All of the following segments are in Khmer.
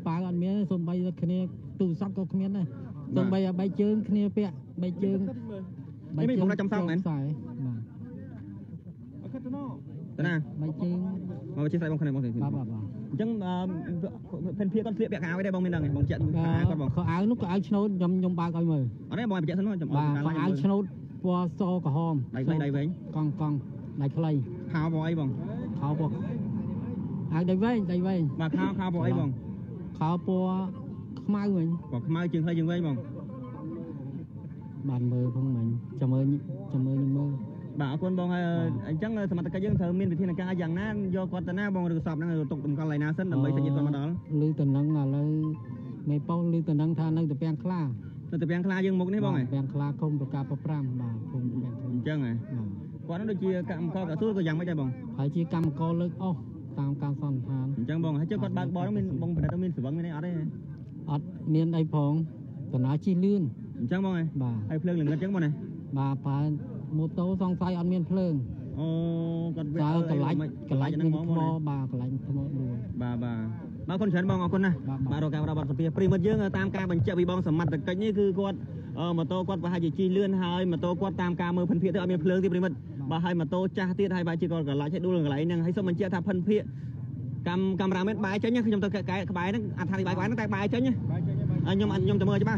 ប៉ាអត់មានសូម្បីគ្នាទូរស័ព្ទក៏គ្មានដែរសូម្បីបែកជើងគ្នាពាក់បែកជើងមិនខ្ញុំចាំសងមែនបាទអត់ទៅណាបែកជើងមកជិះស្អីបងគ្នាបងបាទអញ្ចឹងផិនភៀកគាត់ស្លៀកពាក់កៅអីដែរបងមានដឹងបងចាក់គាត់បងខោអាវនោះក៏អាវឆ្នូតខ្ញុំបើកឲ្យមើលអត់ទេបងបញ្ជាក់សិនខ្ញុំអត់ខោអាវឆ្នូតពណ៌សក្រហមដៃខ្លីដៃវែងកង់ដៃខ្លីខោពណ៌អីបងខោពណ៌អាវដៃវែងបាទខោពណ៌អីបងខោពណ៌ខ្មៅវិញពណ៌ខ្មៅជើងខ្លីជើងវែងបងបានមើលផងមិញចាំមើលមើលបាទអរគុណបងហើយអញ្ចឹងសមត្ថកិច្ចយើងត្រូវមានវិធានការយ៉ាងណាយកគាត់ទៅណាបងឬសពហ្នឹងទុកតម្កល់ឯណាសិនដើម្បីសញ្ញាគាត់មកដល់ឮតំណឹងឥឡូវមេប៉ោឮតំណឹងថានៅតែពាំងខ្លានៅតែពាំងខ្លាយើងមុខនេះបងពាំងខ្លាគុំប្រកាស5បាទគុំពាំងខ្លាអញ្ចឹងហ៎គាត់នោះដូចជាកម្មករកសួរក៏យ៉ាងម៉េចដែរបងហើយជាកម្មករលើកអស់តាមការសន្និដ្ឋានអញ្ចឹងបងហើយជឿគាត់បើកបរមានបងប្រឌិតមានស្វឹងមានអីអត់ទេអត់មានអីផងតំណាជិះលឿនអញ្ចឹងបងហើយភ្លើងលងឹតអញ្ចឹងបងណាបាទបើម៉ូតូសង្ស័យអត់មានភ្លើងអូគាត់វាកន្លែងហ្នឹងថ្មបាទកន្លែងថ្មដួលបាទបាទគុណច្រើនបងអរគុណណាបាទរកការបត់សភាប្រិមិត្តយើងតាមការបញ្ជាក់ពីបងសមត្ថកិច្ចនេះគឺគាត់ម៉ូតូគាត់ប្រហែលជាជិះលឿនហើយម៉ូតូគាត់តាមការមើលភិនភាគទៅអត់មានភ្លើងទេប្រិមិត្តបាទហើយម៉ូតូចាស់ទៀតហើយបាទជាគាត់កន្លែងឲ្យដួលកន្លែងហ្នឹងហើយសូមបញ្ជាក់ថាភិនភាគកាមេរ៉ាមែនបាយចេញខ្ញុំទៅក្បែរហ្នឹងអត្ថាធិប្បាយហ្នឹងតែបាយចេញខ្ញុំទៅមើលច្បាស់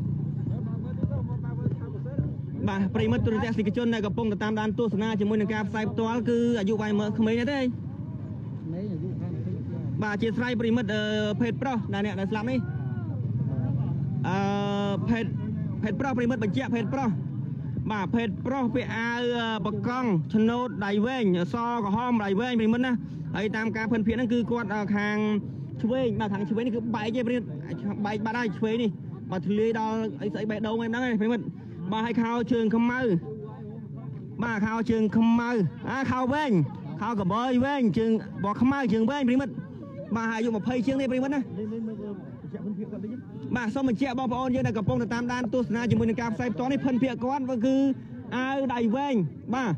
បាទប្រិមិត្តទូរទស្សនិកជនដែលកំពុងតាមដានទស្សនាជាមួយនឹងការផ្សាយផ្ទាល់គឺអាយុវាយមើលក្មេងទេបាទជាស្រ័យប្រិមិត្តភេទប្រុសដែលអ្នកដែលស្លាប់នេះភេទប្រុសប្រិមិត្តបញ្ជាក់ភេទប្រុសបាទភេទប្រុសពាក់អាវបកង់ឆ្នូតដៃវែងសក្រហមដៃវែងប្រិមិត្តណាហើយតាមការភិនភាគហ្នឹងគឺគាត់ខាងឆ្វេងបាទខាងឆ្វេងនេះគឺបែកទេប្រិមិត្តបែកបាត់ហើយឆ្វេងនេះបាទធ្លាយដល់អីស្អីបេះដូងហ្នឹងឯងប្រិមិត្តបាទឲ្យខោជើងខ្មៅបាទខោជើងខ្មៅខោវែងខោកបយវែងជើងបោះខ្មៅជើងវែងប្រិមិត្តបាទអាយុ20ជាងនេះប្រិមិត្តណាបាទសូមបញ្ជាក់បងប្អូនយើងដែលកំពុងតាមដានទស្សនាជាមួយនឹងការផ្សាយផ្ទាល់នេះភិនភាគគាត់គឺអាវដៃវែងបាទ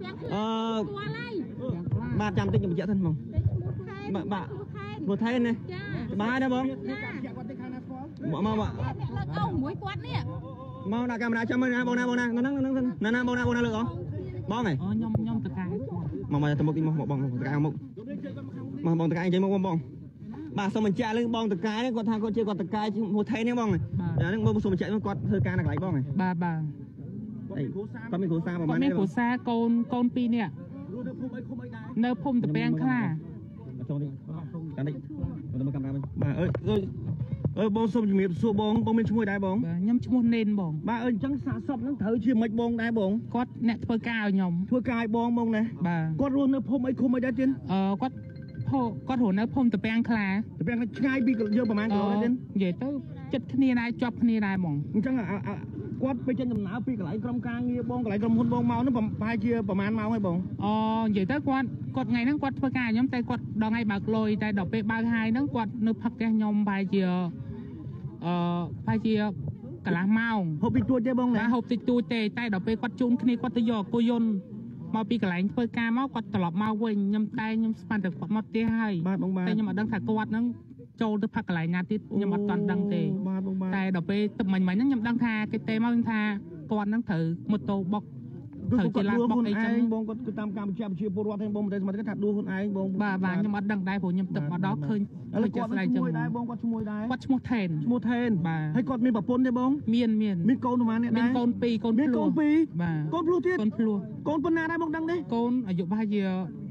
បាទចាំតិចខ្ញុំបញ្ជាក់សិនបងបាទមួយថែនណាបាទណាបងមកកោមួយគាត់នេះមកដាក់កាមេរ៉ាចាំមើលណាបងណាហ្នឹងណាបងណាលើកបងហ៎ខ្ញុំតកាមកទៅមុខមកបងតកាមុខមកបងតកាអញ្ចឹងមកបងបាទសូមបញ្ជាក់លើបងតកានេះគាត់ថាគាត់ជាគាត់តកាមួយថៃនេះបងហ្នឹងមើលសូមបញ្ជាក់គាត់ធ្វើការនៅកន្លែងបងហ៎បាទគាត់មានគ្រួសារប្រហែលមានគ្រួសារកូន2នាក់នៅភូមិតាពាំងខ្លាចូលនេះកាន់តិចទៅមើលកាមេរ៉ាបាទបងសូមជំរាបសួរបងមានឈ្មោះដែរបងបាទខ្ញុំឈ្មោះនេនបងបាទអញ្ចឹងសាកសពហ្នឹងត្រូវជាមិនបងដែរបងគាត់អ្នកធ្វើការឲ្យខ្ញុំធ្វើការឲ្យបងណាបាទគាត់រស់នៅភូមិអីឃុំអីដែរទៀតគាត់រស់នៅភូមិតាពាំងខ្លាឆ្ងាយពីយើងប្រហែលគីឡូដែរទៀតនិយាយទៅចិត្តគ្នាដែរជាប់គ្នាដែរហ្មងអញ្ចឹងគាត់ពេញចេញដំណើរពីកន្លែងក្រុមការងារបងកន្លែងក្រុមហ៊ុនបងមកនោះប្រហែលជាប្រហែលម៉ោងហើយបងនិយាយទៅគាត់ថ្ងៃហ្នឹងគាត់ធ្វើការខ្ញុំតែគាត់ដល់ថ្ងៃបើកលុយតែដល់ពេលបើកហើយហ្នឹងគាត់នៅផឹកផ្ទះខ្ញុំប្រហែលជាកន្លះម៉ោងហូបតិចតួចទេបងណាហូបតិចតួចទេតែដល់ពេលគាត់ជូនគ្នាគាត់ទៅយកគោយន្តមកពីកន្លែងធ្វើការមកគាត់ត្រឡប់មកវិញខ្ញុំស្មានតែគាត់មកផ្ទះហើយបាទបងបាទតែខ្ញុំអត់ដឹងថាគាត់ហ្នឹងចូលទៅផឹកកន្លែងណាទៀតខ្ញុំអត់ទាន់ដឹងទេបាទបងបាទតែដល់ពេលទឹកមិញហ្នឹងខ្ញុំដឹងថាគេទេមកថាគាត់ហ្នឹងត្រូវម៉ូតូបុកត្រូវជាឡានបុកអីចឹងបងគាត់គឺតាមកម្មវិធីប្រជាពលរដ្ឋហ្នឹងបងមិនទេសមត្ថកិច្ចថាដួលខ្លួនឯងបងបាទខ្ញុំអត់ដឹងដែរព្រោះខ្ញុំទឹកមកដល់ឃើញគាត់ស្លាយចឹងដែរបងគាត់ឈ្មោះដែរគាត់ឈ្មោះថេនបាទហើយគាត់មានប្រពន្ធទេបងមានកូនប្រហែលអ្នកដែរមានកូន2កូនភ្លោះបាទកូនភ្លោះទៀតកូនភ្លោះកូនប៉ុណ្ណាដែរបងដឹងទេកូនអាយុប្រហែលជា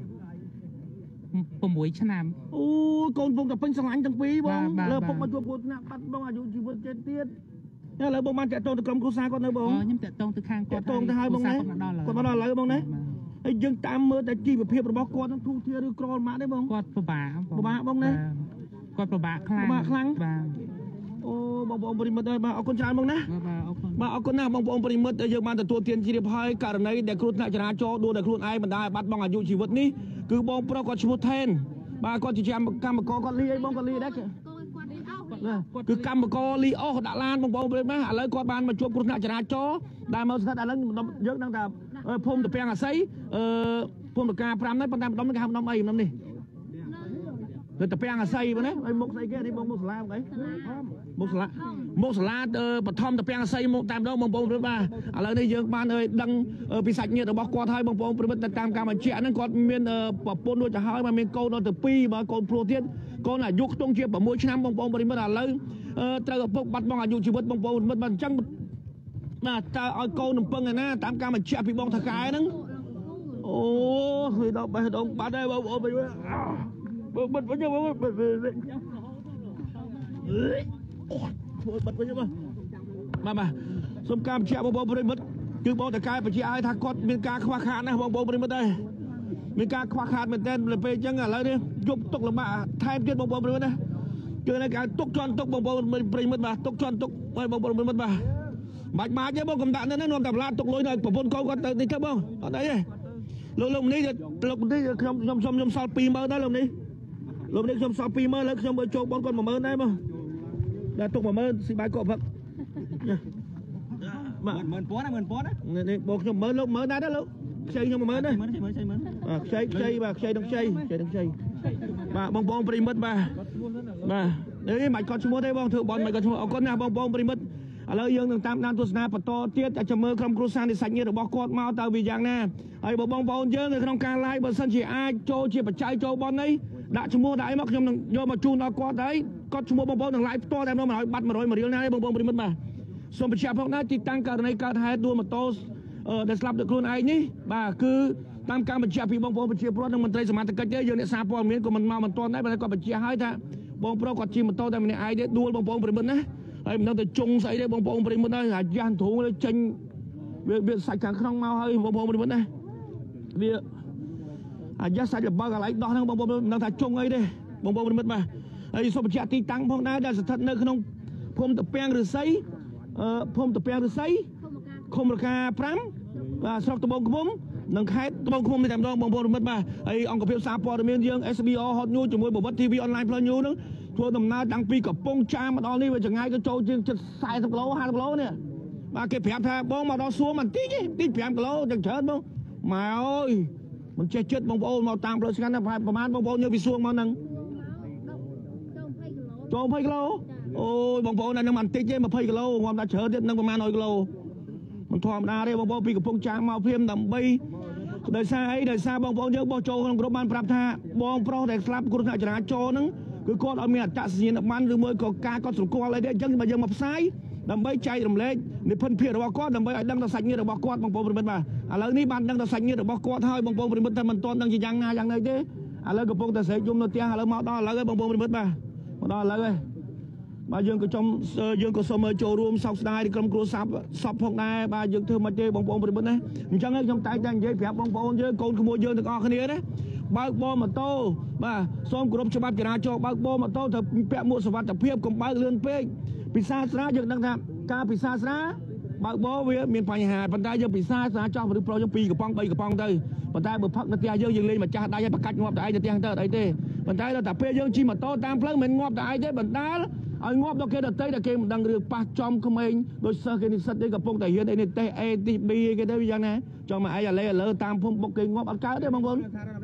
6ឆ្នាំអូកូនពងតែពេញស្រឡាញ់ទាំងពីរបងលើពុកមកជួបគាត់ណាបាត់បងអាយុជីវិតទៀតឥឡូវបងបានតាក់ទងទៅក្រុមគ្រួសារគាត់នៅបងខ្ញុំតាក់ទងទៅខាងគាត់តាក់ទងទៅហើយបងណាគាត់មកដល់ឥឡូវបងណាហើយយើងតាមមើលតែជីវភាពរបស់គាត់នឹងទូធាឬក្រលម៉ាក់ទេបងគាត់ពិបាកបងណាគាត់ពិបាកខ្លាំងបាទអូបងប្អូនប្រិមិត្តអើយបាទអរគុណច្រើនបងណាបាទអរគុណណាស់បងប្អូនប្រិមិត្តយើងបានទទួលទានជ្រាបហើយករណីដែលគ្រោះថ្នាក់ចរាចរណ៍ដួលដោយខ្លួនឯងបណ្ដាលឲ្យបាត់បង់អាយុជីវិតនេះគឺបងប្រុសគាត់ឈ្មោះថេនបាទគាត់ជាកម្មករគាត់លីអីបងគាត់លីដែរគឺកម្មករលីអស់ដាក់ឡានបងប្អូនប្រិមិត្តឥឡូវគាត់បានមកជួបគ្រោះថ្នាក់ចរាចរណ៍ដែលមកស្ថិតឥឡូវយើងដឹងថាភូមិតាពាំងអាស័យភូមិតកា5នេះប៉ុន្តែម្ដុំនេះគេហៅម្ដុំអីម្ដុំនេះនៅតែពាំងអាស័យបងណាហើយមុខស្អីគេនេះបងមុខសាឡាអីមុខសាឡាបឋមតែពាំងអាស័យមកតាមដងបងប្អូនព្រឹកបាទឥឡូវនេះយើងបានដឹងពីសាច់ញាតិរបស់គាត់ហើយបងប្អូនព្រឹកទៅតាមការបញ្ជាក់ហ្នឹងគាត់មានប្រពន្ធដូចទៅហើយមកមានកូនដល់ទៅ2បាទកូនព្រោះទៀតកូនអាយុខ្ទង់ជា6ឆ្នាំបងប្អូនព្រឹកឥឡូវត្រូវឪពុកបាត់បង់អាយុជីវិតបងប្អូនព្រឹកបាទអញ្ចឹងបាទតើឲ្យកូននឹងពឹងឯណាតាមការបញ្ជាក់ពីបងថកែហ្នឹងអូគឺដល់បេះដូងបាត់ហើយបងប្អូនវិញបងបិទវិញបងបិទវិញបិទវិញបាទសូមការបញ្ជាក់បងប្អូនប្រិមិត្តគឺបងតកែបញ្ជាក់ឲ្យថាគាត់មានការខ្វះខាតណាស់បងប្អូនប្រិមិត្តដែរមានការខ្វះខាតមែនទែនពេលអញ្ចឹងឥឡូវនេះយប់ទុកលំបាកថែមទៀតបងប្អូនប្រិមិត្តណាគឺនៅការទុកជន់ទុកបងប្អូនប្រិមិត្តបាទទុកជន់ទុកហើយបងប្អូនប្រិមិត្តបាទបាច់ទេបងកំដាក់នេះនាំតែប្លាទុកលុយនៅប្រពន្ធកូនគាត់ទៅនេះទៅបងអត់អីទេលោកនេះខ្ញុំសល់ 20000 ដែរលោកនេះខ្ញុំសល់ 20000 លើខ្ញុំមើលជោគបងគាត់ 10000 ដែរបងតែទុក 10000 ស៊ីបាយកក់ផឹកបាទ 10000 ណានេះបងខ្ញុំ 10000 លោក 10000 ដែរលោកខ្ចីខ្ញុំ 10000 ដែរខ្ចីបាទខ្ចីនឹងខ្ចីបាទបងប្អូនប្រិមិត្តបាទនេះមិនគាត់ឈ្មោះទេបងធ្វើបនមិនគាត់ឈ្មោះអរគុណណាបងប្អូនប្រិមិត្តឥឡូវយើងនឹងតាមដានទស្សនាបន្តទៀតចាំមើលក្រុមគ្រួសារនៃសាច់ញាតិរបស់គាត់មកតើវាយ៉ាងណាហើយបងប្អូនយើងនៅក្នុងការ live បើសិនជាអាចចូលជាបច្ច័យចូលបននេះដាក់ឈ្មោះដាក់អីមកខ្ញុំនឹងយកមកជូនដល់គាត់ហើយគាត់ឈ្មោះបងប្អូននឹង live ផ្ទាល់តែមិនឲ្យបាត់100 រៀលណាទេបងប្អូនប្រិមិត្តបាទសូមបញ្ជាក់ផងណាទីតាំងករណីកើតហេតុដួលម៉ូតូដែលស្លាប់ដោយខ្លួនឯងនេះបាទគឺតាមការបញ្ជាក់ពីបងប្អូនប្រជាពលរដ្ឋនិងមន្ត្រីសមត្ថកិច្ចទេយើងអ្នកសារព័ត៌មានក៏មិនមកមិនទាន់ដែរបើគាត់បញ្ជាក់ឲ្យថាបងប្រុសគាត់ជិះម៉ូតូតែម្នាក់ឯងទេដួលបងប្អូនប្រិមិត្តណាហើយមិនដឹងទៅជុងស្អីទេបងប្អូនប្រិមិត្តហើយអាយ៉ាស់ធូងចេញវាសាច់ខាងក្នុងមកហើយបងប្អូនប្រិមិត្តណាវាអាយ៉ាស់សាច់ល្បើកកន្លែងដោះហ្នឹងបងប្អូនមិនដឹងថាជុងអីទេបងប្អូនប្រិមិត្តបាទហើយសូមបញ្ជាក់ទីតាំងផងដែរដែលស្ថិតនៅក្នុងភូមិតាពាំងឫស្សីឃុំរកា5បាទស្រុកត្បូងឃ្មុំនិងខេត្តត្បូងឃ្មុំនេះតែម្ដងបងប្អូនមិត្តបាទហើយអង្គភាពសារព័ត៌មានយើង SBO Hot News ជាមួយបវត្ត TV Online Plus News ហ្នឹងធ្វើដំណើរតាំងពីកំពង់ចាមមកដល់នេះវាចង្ងាយទៅចូលជាង40 គីឡូ 50 គីឡូនេះបាទគេប្រាប់ថាបងមកដល់សួរបន្តិចទេ5 គីឡូចឹងច្រើនបងម៉ែអើយមិនចេះចិត្តបងប្អូនមកតាមផ្លូវស្ងាត់ណាប្រហែលបងប្អូនយកពីសួងមកហ្នឹងចូល20 គីឡូអូយបងប្អូនហ្នឹងមិនតិចទេ20 គីឡូខ្ញុំថាច្រើនទៀតនឹងប្រហែល100 គីឡូមិនធម្មតាទេបងប្អូនពីកំពង់ចាមមកព្រាមដើម្បីដោយសារអីដោយសារបងប្អូនយើងបោះចូលក្នុងក្រុមបានប្រាប់ថាបងប្រុសដែលស្លាប់គ្រោះថ្នាក់ចរាចរណ៍ហ្នឹងគឺគាត់អត់មានអត្តសញ្ញាណប័ណ្ណឬមួយក៏ការគាត់ស្គាល់អីទេអញ្ចឹងបើយើងមកផ្សាយដើម្បីចែករំលែកនិព្វិនភាពរបស់គាត់ដើម្បីឲ្យដឹងដល់សាច់ញាតិរបស់គាត់បងប្អូនប្រិមិត្តបាទឥឡូវនេះបានដឹងដល់សាច់ញាតិរបស់គាត់ហើយបងប្អូនប្រិមិត្តតែមិនទាន់ដឹងជាយ៉ាងណាយ៉ាងណីទេឥឡូវកំពុងតែស្រែកយំនៅផ្ទះឥឡូវមកដល់ឥឡូវហើយបងប្អូនប្រិមិត្តបាទមកដល់ឥឡូវហើយបាទយើងក៏សូមចូលរួមសោកស្ដាយក្រុមគ្រួសារសពផងដែរបាទយើងធ្វើមិនទេបងប្អូនប្រិមិត្តណាអញ្ចឹងខ្ញុំតែងតែនិយាយប្រាប់បងប្អូនយើងកូនក្មួយយើងទាំងអស់គ្នាណាបើកបរម៉ូតូបាទសូមគោរពច្បាប់ចរាចរណ៍បើកបរម៉ូតូត្រូវពាក់មួកសុវត្ថិភាពកុំបើកលឿនពេកពិសាស្រាយើងដឹងថាការពិសាស្រាបើកបរវាមានបញ្ហាប៉ុន្តែយើងពិសាស្រាចោះឬប្រុសយើង2កំប៉ុង3កំប៉ុងទៅប៉ុន្តែបើផឹកនៅផ្ទះយើងលេងម្ចាស់ដៃឲ្យបកាច់ងាប់តែឯងទៅផ្ទះទៅអត់អីទេប៉ុន្តែដល់តែពេលយើងជិះម៉ូតូតាមផ្លូវមិនងាប់តែឯងទេបណ្ដាលឲ្យងាប់ដល់គេដទៃដែលគេមិនដឹងរឿងប៉ះចំក្មេងដោយសិស្សគេនិស្សិតទេកំពុងតែរៀនអីនេះតេស្ត A ទី B គេទៅយ៉ាងណាចង់មកឯងឥឡូវតាមភូមិបុកគេងាប់អត់កើតទេបងប្អូន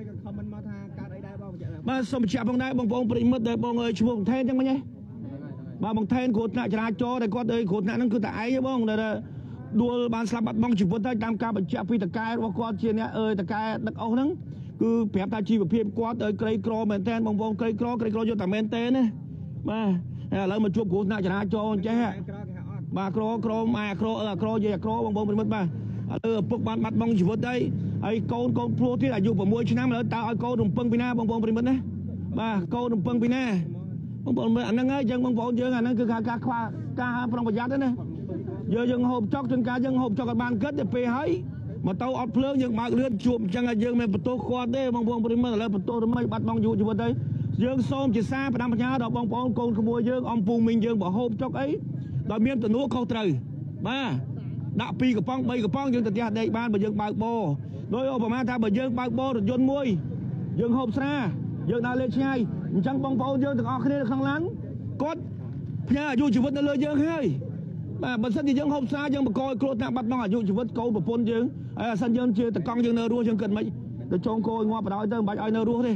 បាទសូមបញ្ជាក់ផងដែរបងប្អូនប្រិមិត្តដែលបងអើយឈ្មោះបង្ថែនចឹងមិញហ៎បាទបង្ថែនគ្រោះថ្នាក់ចរាចរណ៍ដែលគាត់គ្រោះថ្នាក់ហ្នឹងគឺតែឯងទេបងដែលដួលបានស្លាប់បាត់បង់ជីវិតហើយតាមការបញ្ជាក់ពីតកែរបស់គាត់ជាអ្នកតកែដឹកអស់ហ្នឹងគឺប្រាប់ថាជីវភាពគាត់ក្រីក្រមែនតើបងប្អូនក្រីក្រយកតែមែនតើណាបាទឥឡូវមកជួបគ្រោះថ្នាក់ចរាចរណ៍អញ្ចេះបាទក្រម៉ែក្រយាយក្របងប្អូនប្រិមិត្តបាទឥឡូវឪពុកបានបាត់បង់ជីវិតហើយកូនព្រោះទៀតអាយុ6 ឆ្នាំឥឡូវតើឲ្យកូនរំពឹងពីណាបងប្អូនប្រិមិត្តណាបាទកូនរំពឹងពីណាបងប្អូនមើលអាហ្នឹងហើយយើងបងប្អូនយើងអាហ្នឹងគឺការខ្វះការប្រុងប្រយ័ត្នណាយើងហូបចុកជួនកាលយើងហូបចុកអត់បានគិតទៅពេលហើយម៉ូតូអត់ភ្លើងយើងបើកលឿនជួបអញ្ចឹងយើងមិនបន្ទោសគាត់ទេបងប្អូនប្រិមិត្តឥឡូវបន្ទោសទៅមិនបាត់បង់ជីវិតទៅយើងសូមជាសាផ្ដាំបញ្ញាដល់បងប្អូនកូនក្មួយយើងអំពូមីងយើងបើហូបចុកអីដល់មានទំនួលខុសត្រូវបាទដាក់2កំប៉ុង3កំប៉ុងយើងទៅផ្ទះដេកបានបើយើងបើកបរដោយឧបមាថាបើយើងបើកបររថយន្តមួយយើងហូបស្រាយើងដើរលេងឆ្ងាយអញ្ចឹងបងប្អូនយើងទាំងអស់គ្នានៅក្នុងឡានគាត់ផ្ញើអាយុជីវិតនៅលើយើងហើយបាទបើសិនជាយើងហូបស្រាយើងបង្កឲ្យគ្រោះថ្នាក់បាត់បង់អាយុជីវិតកូនប្រពន្ធយើងហើយអាសិនយើងជាតកង់យើងនៅរស់យើងគិតមិនទៅចងគោងាប់បដ ாய் ទៅមិនបាច់ឲ្យនៅរស់ទេ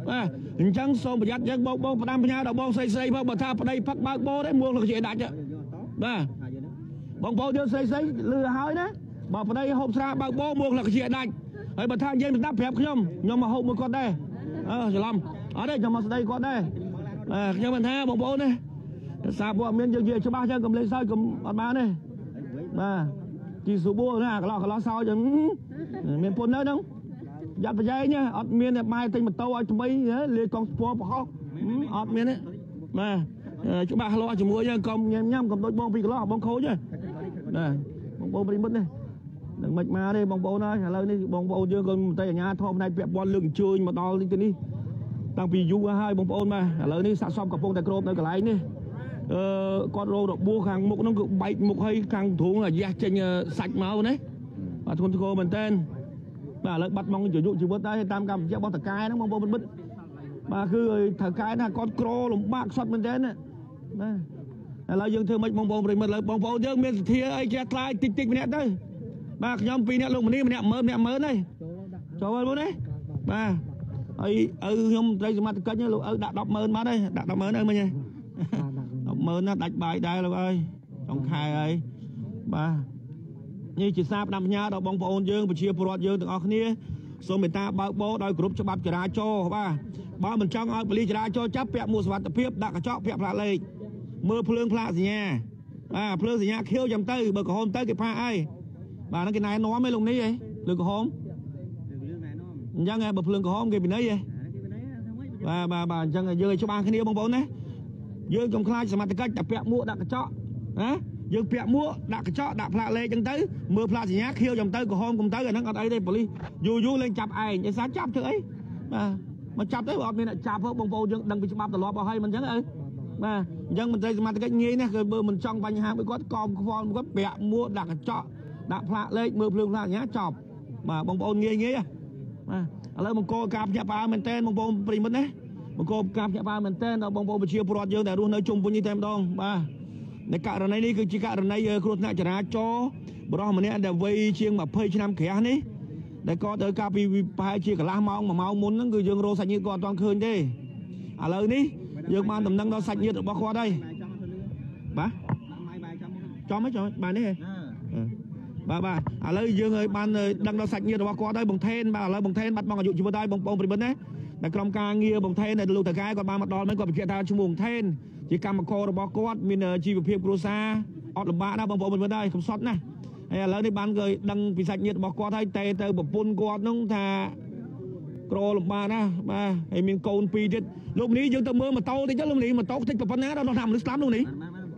បាទអញ្ចឹងសូមប្រយ័ត្នយើងបងផ្ដាំផ្ញើដល់បងស្រីផងបើថាប្តីផឹកបើកបោទេមួងលោកជាដាច់បាទបងប្អូនយើងស្រីលឺហើយណាបើប្តីហូបស្រាបើកបោមួងលោកជាដាច់ហើយបើថានិយាយស្ដាប់ប្រាប់ខ្ញុំមកហូបមួយគាត់ដែរច្រឡំអត់ទេខ្ញុំមកស្ដីគាត់ដែរខ្ញុំមិនថាបងប្អូនទេសារព័ត៌មានយើងនិយាយច្បាស់ចឹងកុំលេងសើចកុំអត់បានទេបាទជីស៊ូបួណាកន្លោះសោចឹងមានពុននៅហ្នឹងយ៉ាត់ប្រយែងអត់មានបែរទិញម៉ូតូឲ្យថ្មីលាយកង់ស្ពណ៌ប្រហោះអត់មានទេបាទច្បាស់លាស់ជាមួយយើងកុំញ៉ាំកុំដូចបងពីកន្លោះបងខូចទេណាបងប្អូនប្រិមិត្តនេះនឹងមិនមកទេបងប្អូនហើយឥឡូវនេះបងប្អូនយើងក៏មិនតែអាញាធំផ្នែកពាក់ព័ន្ធលើកអញ្ជើញមកដល់នេះទៅនេះតាំងពីយូរហើយបងប្អូនបាទឥឡូវនេះសាកសមកំពុងតែគ្របនៅកន្លែងនេះគាត់រោរបួសខាងមុខហ្នឹងគឺបែកមុខឲ្យខាងទ្រូងអាយ៉ាចេញសាច់មកណាបាទធ្ងន់ធ្ងរមែនតើបាទឥឡូវបាត់បង់ជីវិតដែរតាមកម្មវិធីរបស់តកែហ្នឹងបងប្អូនមិត្តបាទគឺថៅកែថាគាត់ក្រលំបាកខ្សត់មែនតើណាបាទឥឡូវយើងធ្វើម៉េចបងប្អូនប្រិមិត្តឥឡូវបងប្អូនយើងមានសទ្ធាអីចេះខ្លាយតិចម្នាក់ទៅបាទខ្ញុំ2នាក់លោកម្នេះម្នាក់មើលហើយចូលមកនេះបាទហើយខ្ញុំត្រីសមត្ថកិច្ចលោកដាក់ 100000 មកទេដាក់ 100000 ហើយមិញហ៎ 100000 ណាដាច់បាយដែរលោកអើយចុងខែហើយបាទនេះជាសារផ្ដាំផ្ញើដល់បងប្អូនយើងប្រជាពលរដ្ឋយើងទាំងអស់គ្នាសូមមេត្តាបើកបោដោយគ្រប់ច្បាប់ចរាចរណ៍បាទបើមិនចង់ឲ្យប៉ូលីសចរាចរណ៍ចាប់ពាក់មួកសុវត្ថិភាពដាក់កញ្ចក់ពាក់ផ្លាកលេខមើលភ្លើងផ្លាកសញ្ញាបាទភ្លើងសញ្ញាខៀវចាំទៅបើក្រហមទៅគេផាកអីបាទហ្នឹងគេណែនាំឯងលោកនេះឯងលើក្រហមអញ្ចឹងឯងបើភ្លើងក្រហមគេពីណីឯងបាទអញ្ចឹងយើងឲ្យច្បាស់គ្នាបងប្អូនណាយើងកុំខ្លាចសមត្ថកិច្ចតែពាក់មួកដាក់កញ្ចក់ណាយើងពាក់មួកដាក់កញ្ចក់ដាក់ផ្លាកលេខអញ្ចឹងទៅមើលផ្លាកសញ្ញាខៀវចាំទៅក្រហមកុំទៅអាហ្នឹងអត់អីទេប៉ូលីសយូរលេងចាប់ឯងឯសាចាប់ធ្វើអីបាទមកចាប់ទៅអត់មានអ្នកចាប់បងប្អូនយើងដឹងពីច្បាប់ទម្លាប់អស់ហើយមិនអញ្ចឹងបាទអញ្ចឹងមន្ត្រីសមត្ថកិច្ចងាយណាស់គឺបើមិនចង់បញ្ហាមួយគាត់កោមខ្វល់គាត់ពាក់មួកដាក់កញ្ចក់ដាក់ផ្លាកលេខមើលភ្លើងផ្លាកសញ្ញាចប់បាទបងប្អូនងាយបាទឥឡូវបង្គោលការភ្ញាក់ផ្អើលមែនតើបងប្អូនប្រិមិត្តណាបង្គោលការភ្ញាក់ផ្អើលមែនតើដល់បងប្អូនប្រជាពលរដ្ឋយើងដែលរស់នៅជុំវិញនេះតែម្ដងបាទในករណីនេះគឺជាករណីគ្រោះថ្នាក់ចរាចរណ៍បរិសម្នាក់ដែលវ័យជាង20ឆ្នាំក្រាស់នេះដែលគាត់ទៅកាលពីប្រហែលជាកន្លះម៉ោង1ម៉ោងមុនហ្នឹងគឺយើងរកសាច់ញាតិគាត់អត់ទាន់ឃើញទេឥឡូវនេះយើងបានដំណឹងដល់សាច់ញាតិរបស់គាត់ហើយបាទចំបាននេះហ៎បាទឥឡូវយើងឲ្យបានដឹងដល់សាច់ញាតិរបស់គាត់ហើយបងថេនបាទឥឡូវបងថេនបាត់បង់អាយុជីវិតហើយបងប្អូនប្រិមិត្តណាដែលក្រុមការងារបងថេនដែលលោកតកែគាត់បានមកដល់ហ្នឹងគាត់បញ្ជាក់ថាឈ្មោះបងថេនជាកម្មកររបស់គាត់មានជីវភាពគ្រួសារអត់លំបាកណាបងប្អូនប្រិមិត្តហើយកំសត់ណាហើយឥឡូវនេះបានគេដឹងពីសាច់ញាតិរបស់គាត់ហើយតែទៅប្រពន្ធគាត់ហ្នឹងថាក្រលំបាកណាបាទហើយមានកូន2ទៀតលោកនេះយើងទៅមើលម៉ូតូតិចលោកនេះម៉ូតូតិចប៉ុណ្ណាដល់ថាមនុស្សស្លាប់លោកនេះ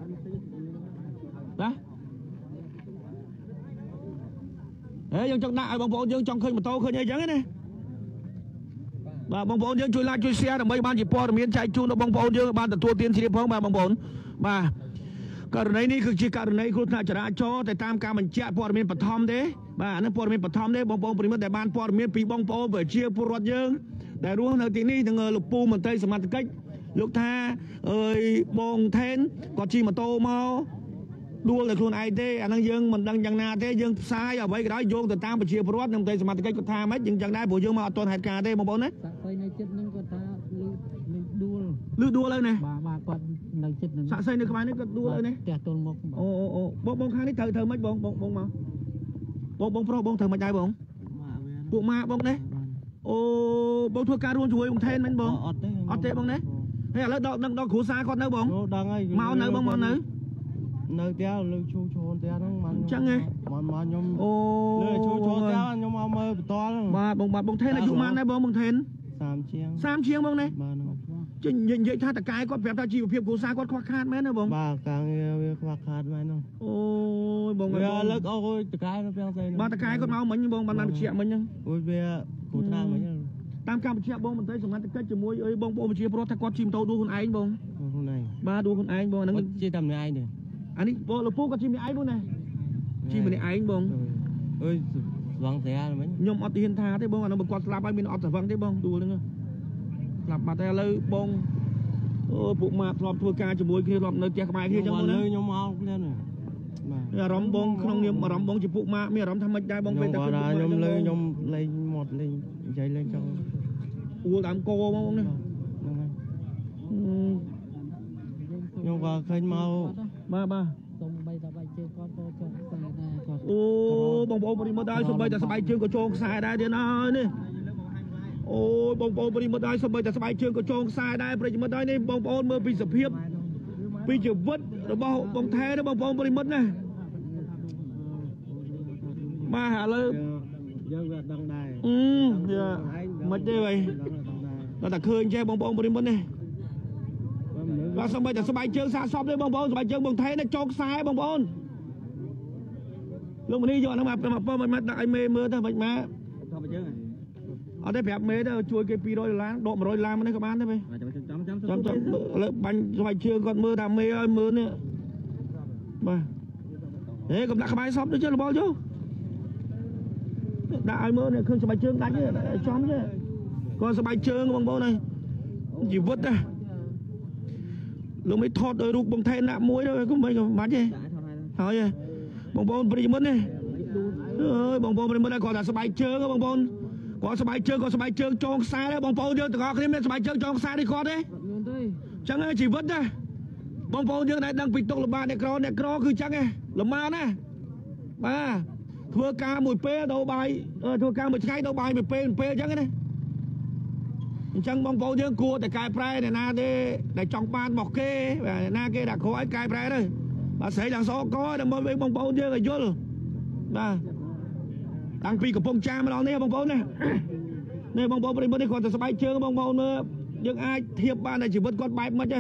ណាហើយយើងចង់ដាក់ឲ្យបងប្អូនយើងចង់ឃើញម៉ូតូឃើញអីចឹងណាបាទបងប្អូនយើងជួយ like ជួយ share ដើម្បីបានជាព័ត៌មានចែកជូនដល់បងប្អូនយើងបានទទួលទានជ្រាបផងបាទបងប្អូនបាទករណីនេះគឺជាករណីគ្រោះថ្នាក់ចរាចរណ៍តែតាមការបញ្ជាក់ព័ត៌មានបឋមទេបាទអានេះព័ត៌មានបឋមទេបងប្អូនប្រិមិត្តដែលបានព័ត៌មានពីបងប្អូនប្រជាពលរដ្ឋយើងដែលរស់នៅទីនេះនឹងលោកពូមន្ត្រីសមត្ថកិច្ចលោកថាអើយបងថេនគាត់ជិះម៉ូតូមកដួលតែខ្លួនឯងទេអាហ្នឹងយើងមិនដឹងយ៉ាងណាទេយើងផ្សាយអ្វីក៏ដោយយោងទៅតាមប្រជាពលរដ្ឋនិងមន្ត្រីសមត្ថកិច្ចគាត់ថាម៉េចយើងចឹងដែរព្រោះយើងមកអត់ទាន់ហេតុការណ៍ទេបងប្អូនណាសាក់សីនៅចិត្តហ្នឹងគាត់ថាលឺដួលហើយណាបាទគាត់នៅចិត្តហ្នឹងសាក់សីនៅក្បែរនេះគាត់ដួលហើយណាផ្ទះទល់មុខអូបងខាងនេះត្រូវម៉េចបងមកបងប្រុសបងត្រូវម៉េចដែរបងពួកម៉ាបងណាអូបងធ្វើការរួមជាមួយបងថេនមែនបងអត់ទេបងណាហើយឥឡូវដល់គ្រួសារគាត់នៅបងដឹងហើយមកនៅបងមកនៅផ្ទះលើឈូឈរផ្ទះហ្នឹងមិនអញ្ចឹងហ៎មកខ្ញុំអូលើឈូឈរផ្ទះខ្ញុំមកមើលបន្តបាទបងថេនអាយុប៉ុន្មានដែរបងថេន30ជាងបងណាបាទនិយាយថាតកែគាត់ប្រាប់ថាជីវភាពគ្រួសារគាត់ខ្វះខាតមែនទេបងបាទការងារវាខ្វះខាតមែនហ្នឹងអូយបងវាលើកអូយតកែនៅផ្ទះស្អីបាទតកែគាត់មកមិញបងបានបញ្ជាក់មិញហ្នឹងអូយវាគូត្រាមិញតាមការបញ្ជាក់បងមន្ត្រីសមត្ថកិច្ចជាមួយអីបងប្អូនប្រជាពលរដ្ឋថាគាត់ជិះម៉ូតូដួលខ្លួនឯងបងខ្លួនឯងបាទដួលខ្លួនឯងបងហ្នឹងជិះតែម្នាក់ឯងទេអានេះបងលោកពូគាត់ជិះម្នាក់ឯងបងណាជិះម្នាក់ឯងបងអើយស្វងស្រាមិញខ្ញុំអត់ហ៊ានថាទេបងអានោះបើគាត់ស្លាប់ហើយមានអត់ស្វងទេបងដួលហ្នឹងស្លាប់បាត់ហើយឥឡូវបងអូពួកម៉ាធ្លាប់ធ្វើការជាមួយគ្នាធ្លាប់នៅផ្ទះក្បែរគ្នាចឹងបងណាខ្ញុំមកខ្លួនបាទអារម្មណ៍បងក្នុងនាមអារម្មណ៍បងជាពួកម៉ាមានអារម្មណ៍ថាម៉េចដែរបងពេលតែខ្ញុំលើខ្ញុំលេងមាត់លេងនិយាយលេងចឹងអពួរដើមកមកនេះខ្ញុំក៏ឃើញមកបាទសូមបីតបាយជើងគាត់ក៏ចង់ខ្សែដែរគាត់អូបងប្អូនប្រិមត្តហើយសូម្បីតែស្បែកជើងក៏ចងខ្សែដែរទៀតហើយនេះអូបងប្អូនប្រិមត្តហើយសូម្បីតែស្បែកជើងក៏ចងខ្សែដែរប្រិមត្តហើយនេះបងប្អូនមើលពីសភាពពីជីវិតរបស់បងថែនេះបងប្អូនប្រិមត្តណាបាទឥឡូវយើងវាដឹងដែរមិនទេvậyដល់តែឃើញចេះបងប្អូនប្រិមត្តនេះបាទសូម្បីតែស្បែកជើងសាកសពទេបងប្អូនស្បែកជើងបងថេនេះចោកខ្សែបងប្អូនលោកមនីយកអានោះមកមកដាក់ឲ្យមេមើលទៅមិនម៉ាស្បែកជើងអត់ទេប្រាប់មេទៅជួយគេ$200ដក$100មកនេះក៏បានដែរចាំឥឡូវបាញ់ស្បែកជើងគាត់មើលថាមេឲ្យមើលនេះបាទហេកុំដាក់ក្បែរសពទៅជិះរបល់យោដាក់ឲ្យមើលនេះឃើញស្បែកជើងដាច់ទេចំទេគាត់ស្បែកជើងបងប្អូនហើយជីវិតណាលោកមិនថតដោយរូបបងថេណាក់មួយទៅក៏មិនបាច់ទេហើយបងប្អូនប្រិយមិត្តនេះអើយបងប្អូនប្រិយមិត្តគាត់ថាស្បែកជើងបងប្អូនគាត់ស្បែកជើងគាត់ស្បែកជើងចងខ្សែដែរបងប្អូនយើងទាំងអស់គ្នាមានស្បែកជើងចងខ្សែនេះគាត់ទេចឹងហើយជីវិតណាបងប្អូនយើងដែលដឹងពីទុកលំបាកអ្នកក្រគឺចឹងឯងលំបាកណាបាទធ្វើការមួយពេលដូរបាយធ្វើការមួយថ្ងៃដូរបាយមួយពេលចឹងណាអញ្ចឹងបងប្អូនយើងគួរតែកែប្រែអ្នកណាទេដែលចង់បានរបស់គេបាទអ្នកណាគេដាក់ក្រឲ្យកែប្រែទៅបាទស្រីឡើងសកដើម្បីបងប្អូនយើងឲ្យយល់បាទតាំងពីកំពង់ចាមមកដល់នេះបងប្អូនណានេះបងប្អូនប្រិយមិត្តនេះគាត់ទៅស្បែកជើងបងប្អូនមើលយើងអាចធៀបបានតែជីវិតគាត់បែបម៉េចទេ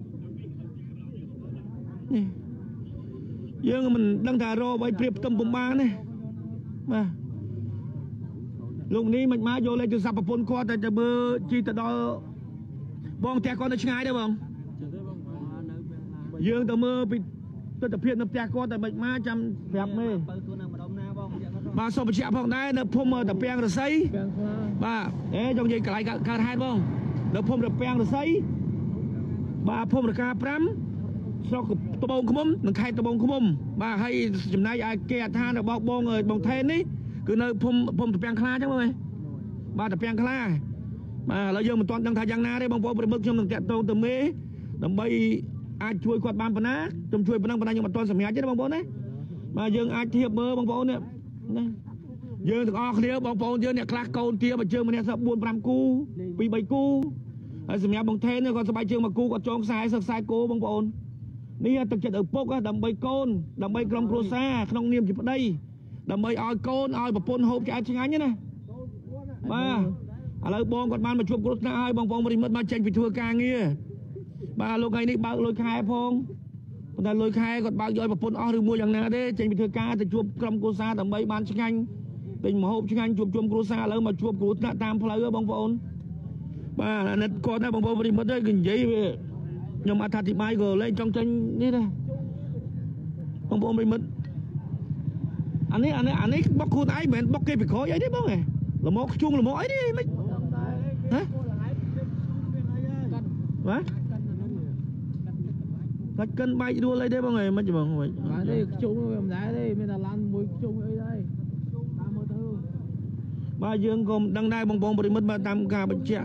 នេះយើងមិនដឹងថារកឲ្យព្រៀបផ្ទឹមពំបានទេបាទលោកនេះមិនមកយកលេខទូរស័ព្ទប្រពន្ធគាត់តែទៅមើលជីទៅដល់បងផ្ទះគាត់នៅឆ្ងាយទេបងយើងទៅមើលពីទស្សនភាពនៅផ្ទះគាត់តែមិនមកចាំប្រាប់មេបាទសូមបញ្ជាក់ផងដែរនៅភូមិតាពាំងរស័យបាទចង់និយាយកន្លែងកើតហេតុបងនៅភូមិតាពាំងរស័យបាទភូមិរកា5ស្រុកត្បូងឃ្មុំនិងខេត្តត្បូងឃ្មុំបាទហើយចំណែកឲ្យគេអត្ថារបស់បងថេននេះគឺនៅភូមិតាពាំងខ្លាចឹងបងបាទតាពាំងខ្លាបាទឥឡូវយើងមិនទាន់ដឹងថាយ៉ាងណាទេបងប្អូនប្រិយមិត្តខ្ញុំនឹងតាក់ទងទៅមេដើម្បីអាចជួយគាត់បានប៉ុណ្ណាខ្ញុំជួយប៉ុណ្ណឹងខ្ញុំមិនទាន់សម្រេចទេបងប្អូនណាបាទយើងអាចធៀបមើលបងប្អូននេះយើងទាំងអស់គ្នាបងប្អូនយើងអ្នកខ្លះកូនទាបើជើងម្នាក់សឹក4 5គូ2 3គូហើយសម្រាប់បងថេនគាត់ស្បែកជើង1គូគាត់ចងខ្សែគោបងប្អូននេះទឹកចិត្តឪពុកដើម្បីកូនដើម្បីក្រុមគ្រួសារក្នុងនាមជាប្តីដើម្បីឲ្យកូនឲ្យប្រពន្ធហូបឆ្អែតឆ្ងាញ់ណាបាទឥឡូវបងគាត់បានមកជួបគ្រោះថ្នាក់ឲ្យបងប្អូនប្រិមិត្តមកចេញពីធ្វើការងារបាទលោកថ្ងៃនេះបើកលុយខែផងប៉ុន្តែលុយខែគាត់បើកយកឲ្យប្រពន្ធអស់ឬមួយយ៉ាងណាទេចេញពីធ្វើការទៅជួបក្រុមគ្រួសារដើម្បីបានឆ្ងាញ់ទិញម្ហូបឆ្ងាញ់ជួបជុំគ្រួសារឥឡូវមកជួបគ្រោះថ្នាក់តាមផ្លូវបងប្អូនបាទអាណិតគាត់ណាបងប្អូនប្រិមិត្តគឺនិយាយវាខ្ញុំអត្ថាធិប្បាយក៏លេងចង់ចេញនេះដែរបងប្អូនប្រិមិត្តអានេះបុកខ្លួនឯងមិនមែនបុកគេពីក្រោយអីទេបងហ៎ល្មមខ្ជុងល្មមអីទេមិនហ៎បាទកាច់កិនបែកដួលអីទេបងហ៎មិនទេបងបាទទេខ្ជុងវាមិនដែរទេមានតែឡានមួយខ្ជុងអីដែរតាមមើលទៅបាទយើងក៏មិនដឹងដែរបងប្អូនប្រិមិត្តបាទតាមការបញ្ជាក់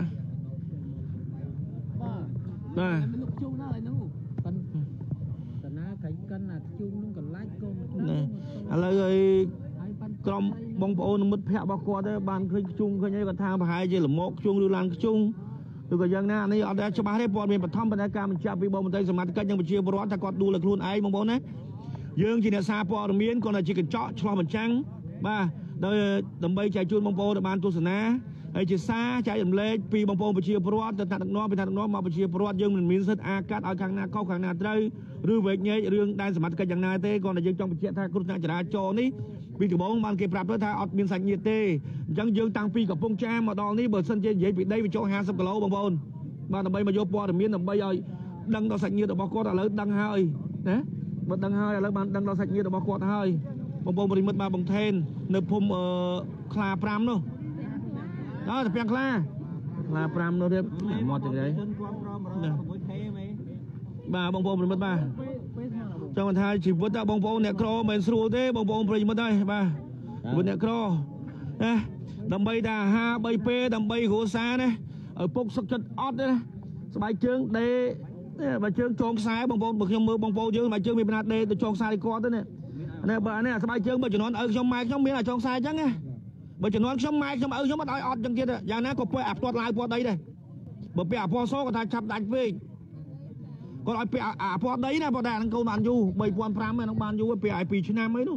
បាទខ្ជុងណាស់ហ្នឹងប៉ិនតាណាកាច់កិនអាខ្ជុងនឹងកន្លាច់ក៏មិនដឹងឥឡូវហើយក្រុមបងប្អូនមិត្តភ័ក្តិរបស់គាត់ទេបានឃើញខ្ជុងឃើញអីគាត់ថាប្រហែលជាលមកខ្ជុងឬឡានខ្ជុងឬក៏យ៉ាងណានេះអត់ដែរច្បាស់ទេព័ត៌មានបឋមប៉ុន្តែការបញ្ជាក់ពីបងមន្ត្រីសមត្ថកិច្ចនិងប្រជាពលរដ្ឋថាគាត់ដួលលើខ្លួនឯងបងប្អូនណាយើងជាអ្នកសារព័ត៌មានគាត់តែជាកញ្ចក់ឆ្លោះបញ្ចាំងបាទដើម្បីចែកជូនបងប្អូនឲ្យបានទស្សនាហើយជាសារចែករំលែកពីបងប្អូនប្រជាពលរដ្ឋទៅថ្នាក់ដឹកនាំពីថ្នាក់ដឹកនាំមកប្រជាពលរដ្ឋយើងមិនមានសិទ្ធិអាកាត់ឲ្យខាងណាខុសខាងណាត្រូវឬវែកញែករឿងដែនសមត្ថកិច្ចយ៉ាងណាទេគាត់តែយើងចង់បញ្ជាក់ថាគ្រោះថ្នាក់ចរាចរណ៍នេះពីដំបូងបានគេប្រាប់ទៅថាអត់មានសាច់ញាតិទេអញ្ចឹងយើងតាំងពីកំពង់ចាមមកដល់នេះបើសិនជានិយាយពីដីវាចូល50គីឡូបងប្អូនបាទដើម្បីមកយកព័ត៌មានដើម្បីឲ្យដឹងដល់សាច់ញាតិរបស់គាត់ឥឡូវដឹងហើយណាបើដឹងហើយឥឡូវបានដឹងដល់សាច់ញាតិរបស់គាត់ហើយបងប្អូនប្រិមិត្តបាទបងថេននៅភូមិខ្លា5នោះដល់តាពាំងខ្លា5នោះទៀតមកទាំងនេះបាទបងប្អូនប្រិមិត្តបាទចង់ថាជីវិតបងប្អូនអ្នកក្រមិនស្រួលទេបងប្អូនប្រិមិត្តហើយបាទជីវិតអ្នកក្រណាដើម្បីតែអាហារ3ពេលដើម្បីគ្រួសារណាឪពុកសឹកចិត្តអត់ទេណាស្បែកជើងដេបើជើងចងខ្សែបងប្អូនបើខ្ញុំមើលបងប្អូនយើងស្បែកជើងមានបណ្ណាដេទៅចងខ្សែគាត់ទៅនេះបើនេះស្បែកជើងបើជំនាន់ឪខ្ញុំម៉ែខ្ញុំមានតែចងខ្សែអញ្ចឹងណាបើជំនាន់ខ្ញុំម៉ែខ្ញុំឪខ្ញុំអត់ឲ្យអត់អញ្ចឹងទៀតយ៉ាងណាក៏ពាក់អាផ្ទាត់ឡាវពាត់ដីដែរបើពាក់អាពណ៌សក៏ថាឆាប់ដាច់ពេកគាត់ឲ្យពាក់អាពណ៌ដីណាប៉ុន្តែហ្នឹងកូនបានយូរ3500ហ្នឹងបានយូរពាក់ឲ្យ2ឆ្នាំអីនោះ